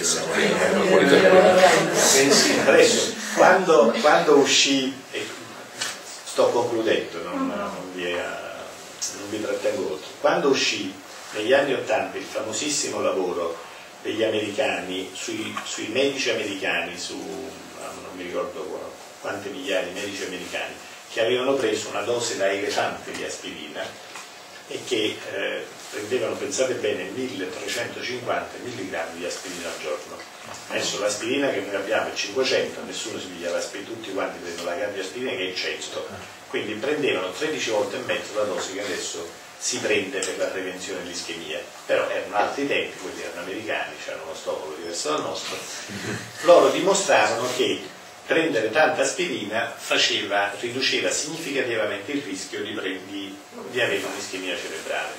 S2: adesso quando, quando uscì, e sto concludendo, non, non, vi, non vi trattengo oltre, quando uscì negli anni Ottanta il famosissimo lavoro degli americani, sui, sui medici americani, su non mi ricordo quante migliaia di medici americani, che avevano preso una dose da elefante di aspirina e che eh, prendevano, pensate bene, milletrecentocinquanta milligrammi di aspirina al giorno. Adesso l'aspirina che noi abbiamo è cinquecento, nessuno si piglia l'aspirina, tutti quanti prendono la carta di aspirina che è cento, quindi prendevano tredici volte e mezzo la dose che adesso si prende per la prevenzione dell'ischemia. Però erano altri tempi, quelli erano americani, c'erano uno stomaco diverso dal nostro. Loro dimostrarono che prendere tanta aspirina faceva, riduceva significativamente il rischio di, di, di avere un'ischemia cerebrale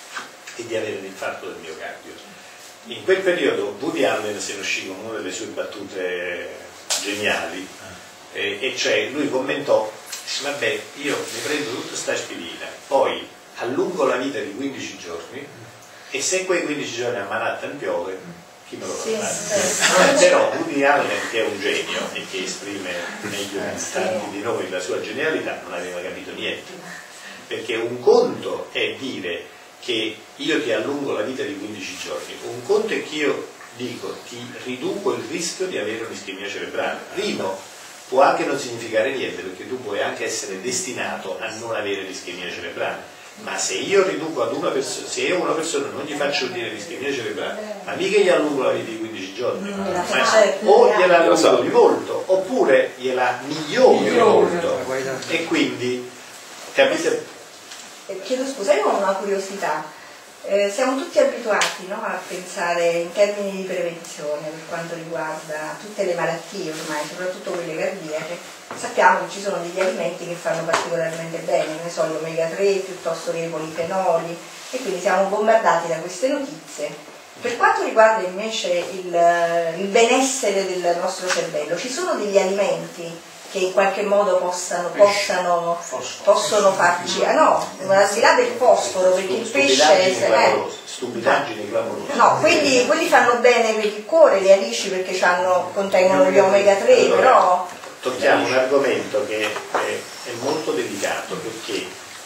S2: e di avere un infarto del miocardio. In quel periodo Woody Allen se ne uscì con una delle sue battute geniali, eh, e cioè lui commentò, dice, vabbè, io ne prendo tutta questa aspirina, poi allungo la vita di quindici giorni e se quei quindici giorni a Manhattan piove, chi me lo fa fare? Però Woody Allen, che è un genio e che esprime meglio di tanti di noi la sua genialità, non aveva capito niente, perché un conto è dire che io ti allungo la vita di quindici giorni, un conto è che io dico ti riduco il rischio di avere un'ischemia cerebrale. Primo, può anche non significare niente, perché tu puoi anche essere destinato a non avere l'ischemia cerebrale, ma se io riduco ad una persona, se io a una persona non gli faccio dire l'ischemia cerebrale, ma mica gli allungo la vita di quindici giorni, ma o gliela allungo di molto oppure gliela miglioro di molto, e quindi capite?
S3: Chiedo scusa, io ho una curiosità. Eh, siamo tutti abituati, no, a pensare in termini di prevenzione per quanto riguarda tutte le malattie ormai, soprattutto quelle cardiache. Sappiamo che ci sono degli alimenti che fanno particolarmente bene, ne so, l'omega tre piuttosto che i polifenoli, e quindi siamo bombardati da queste notizie. Per quanto riguarda invece il, il benessere del nostro cervello, ci sono degli alimenti che in qualche modo possano, possano, possono farci, ah no, al di là del fosforo, perché il pesce è
S2: stupidaggini clamorose.
S3: No, quelli, quelli fanno bene per il cuore, le alici, perché hanno, contengono gli omega tre, allora, però
S2: tocchiamo un argomento che è, è molto delicato, perché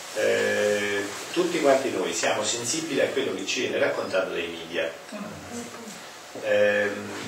S2: eh, tutti quanti noi siamo sensibili a quello che ci viene raccontato dai media, eh,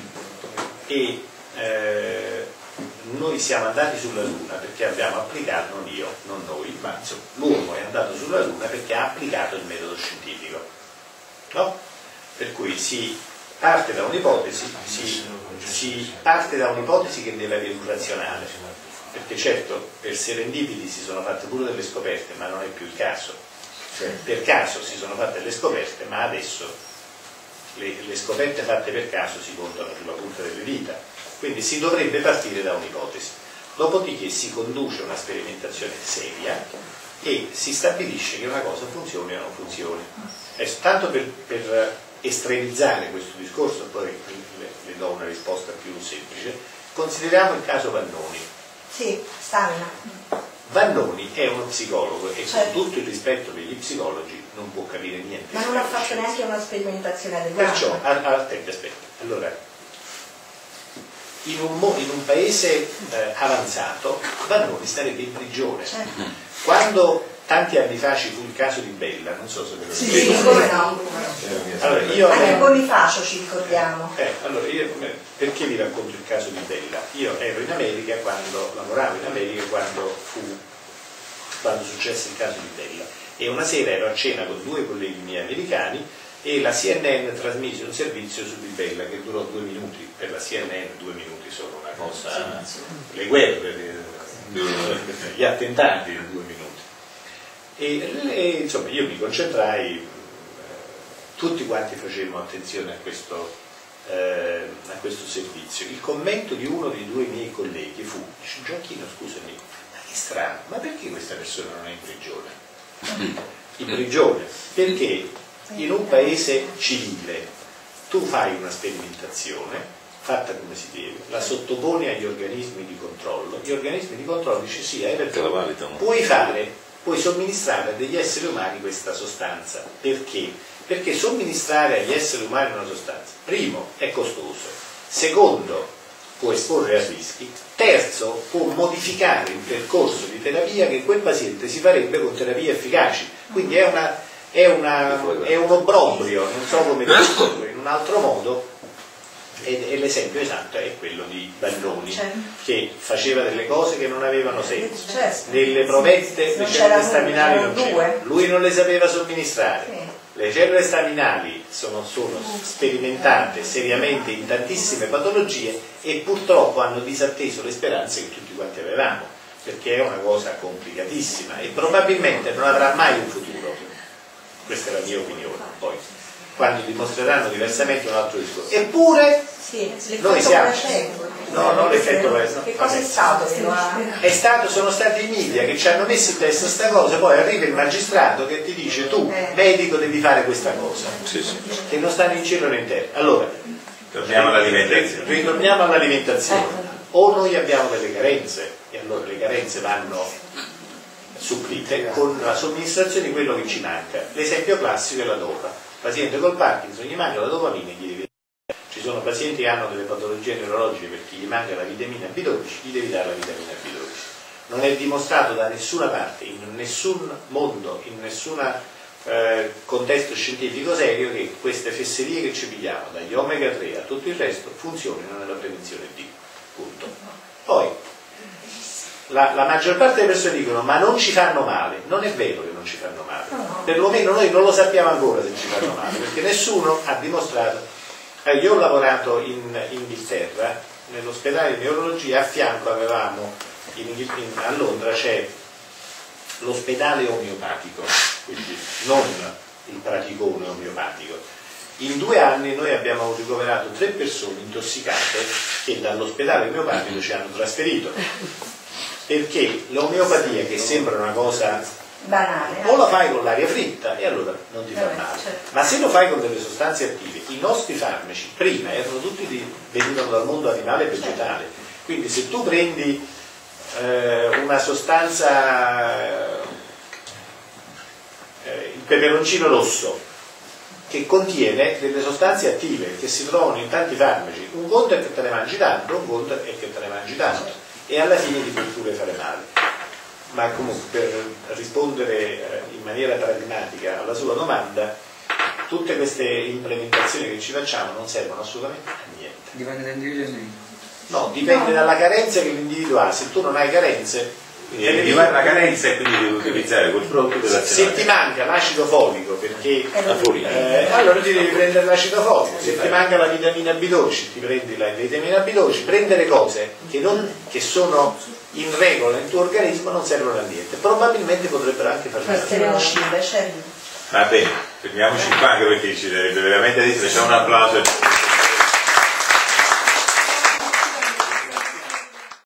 S2: e eh, noi siamo andati sulla Luna perché abbiamo applicato, non io, non noi, ma insomma, l'uomo è andato sulla Luna perché ha applicato il metodo scientifico, no? Per cui si parte da un'ipotesi, si, si parte da un'ipotesi che deve avere un razionale, perché certo per serendipiti si sono fatte pure delle scoperte, ma non è più il caso, cioè, per caso si sono fatte delle scoperte, ma adesso le, le scoperte fatte per caso si contano sulla punta delle dita. Quindi si dovrebbe partire da un'ipotesi, dopodiché si conduce una sperimentazione seria e si stabilisce che una cosa funzioni o non funzioni. Adesso, tanto per, per estremizzare questo discorso, poi le, le do una risposta più semplice, consideriamo il caso Vannoni.
S3: Sì, Stanna.
S2: Vannoni è uno psicologo e
S3: certo,
S2: con tutto il rispetto degli psicologi non può capire niente.
S3: Ma non ha fatto neanche una sperimentazione adeguata.
S2: Perciò, aspetta, aspetta, allora... In un, in un paese eh, avanzato Vannoni starebbe in prigione.
S3: Certo.
S2: Quando tanti anni fa ci fu il caso di Bella, non so se ve lo
S3: sì,
S2: ricordo.
S3: sì, come no?
S2: Allora, io,
S3: anche il Bonifacio ci ricordiamo.
S2: Eh, allora io, perché vi racconto il caso di Bella? Io ero in America quando, lavoravo in America quando fu, quando successe il caso di Bella, e una sera ero a cena con due colleghi miei americani e la C N N trasmise un servizio su Di Bella che durò due minuti. Per la C N N due minuti sono una cosa, le guerre, gli attentati in due minuti. E, e insomma io mi concentrai, tutti quanti facevamo attenzione a questo, eh, a questo servizio. Il commento di uno dei due miei colleghi fu: Gioacchino, scusami, ma che strano, ma perché questa persona non è in prigione? in prigione, perché in un paese civile tu fai una sperimentazione fatta come si deve, la sottoponi agli organismi di controllo, gli organismi di controllo dice sì, hai ragione, puoi fare, puoi somministrare a degli esseri umani questa sostanza. Perché? Perché somministrare agli esseri umani una sostanza, primo, è costoso, secondo, può esporre a rischi, terzo, può modificare il percorso di terapia che quel paziente si farebbe con terapie efficaci, quindi è, una, è, una, è un obbrobrio, non so come dirlo in un altro modo. E l'esempio esatto è quello di Bannoni, certo, che faceva delle cose che non avevano senso, certo, nelle provette le cellule staminali non c'erano, lui non le sapeva somministrare, sì. Le cellule staminali sono, sono sperimentate seriamente in tantissime patologie e purtroppo hanno disatteso le speranze che tutti quanti avevamo, perché è una cosa complicatissima e probabilmente non avrà mai un futuro. Questa è la mia opinione. Poi quando dimostreranno diversamente un altro discorso. Eppure
S3: sì,
S2: noi siamo no, non l'effetto placebo.
S3: Che cosa è stato?
S2: È stato, sono stati i media che ci hanno messo in testa questa cosa, poi arriva il magistrato che ti dice tu, medico, devi fare questa cosa, sì, sì, che non sta né in cielo né in terra. Allora,
S1: torniamo all'alimentazione.
S2: Ritorniamo all'alimentazione. O noi abbiamo delle carenze, e allora le carenze vanno supplite con la somministrazione di quello che ci manca. L'esempio classico è la dopa. Paziente col Parkinson gli manca la dopamina, gli devi dare. Ci sono pazienti che hanno delle patologie neurologiche perché gli manca la vitamina B dodici, gli devi dare la vitamina B dodici. Non è dimostrato da nessuna parte, in nessun mondo, in nessun eh, contesto scientifico serio, che queste fesserie che ci pigliamo, dagli omega tre a tutto il resto, funzionino nella prevenzione D. Punto. Poi La, la maggior parte delle persone dicono ma non ci fanno male. Non è vero che non ci fanno male, perlomeno noi non lo sappiamo ancora se ci fanno male, perché nessuno ha dimostrato. Eh, io ho lavorato in Inghilterra nell'ospedale di neurologia, a fianco avevamo in, in, a Londra c'è l'ospedale omeopatico, quindi non il praticone omeopatico. In due anni noi abbiamo ricoverato tre persone intossicate che dall'ospedale omeopatico ci hanno trasferito, perché l'omeopatia, che sembra una cosa
S3: banale,
S2: o la fai con l'aria fritta e allora non ti fa male, ma se lo fai con delle sostanze attive, i nostri farmaci prima erano tutti di, venivano dal mondo animale e vegetale, quindi se tu prendi eh, una sostanza, eh, il peperoncino rosso, che contiene delle sostanze attive che si trovano in tanti farmaci, un conto è che te ne mangi tanto, un conto è che te ne mangi tanto, e alla fine ti può pure fare male. Ma comunque, per rispondere in maniera pragmatica alla sua domanda, tutte queste implementazioni che ci facciamo non servono assolutamente a niente.
S6: Dipende dall'individuo?
S2: No, dipende no. dalla carenza che l'individuo ha. Se tu non hai carenze,
S1: devi fare la carenza e quindi devi utilizzare quel prodotto dell'azione.
S2: Se ti manca l'acido folico, perché
S1: eh,
S2: allora ti devi prendere l'acido folico. Se ti manca la vitamina B dodici, ti prendi la vitamina B dodici. Prendere cose che, non, che sono in regola nel tuo organismo non servono a niente. Probabilmente potrebbero anche far male.
S1: Va bene, fermiamoci qua anche perché ci deve veramente dire, c'è un applauso.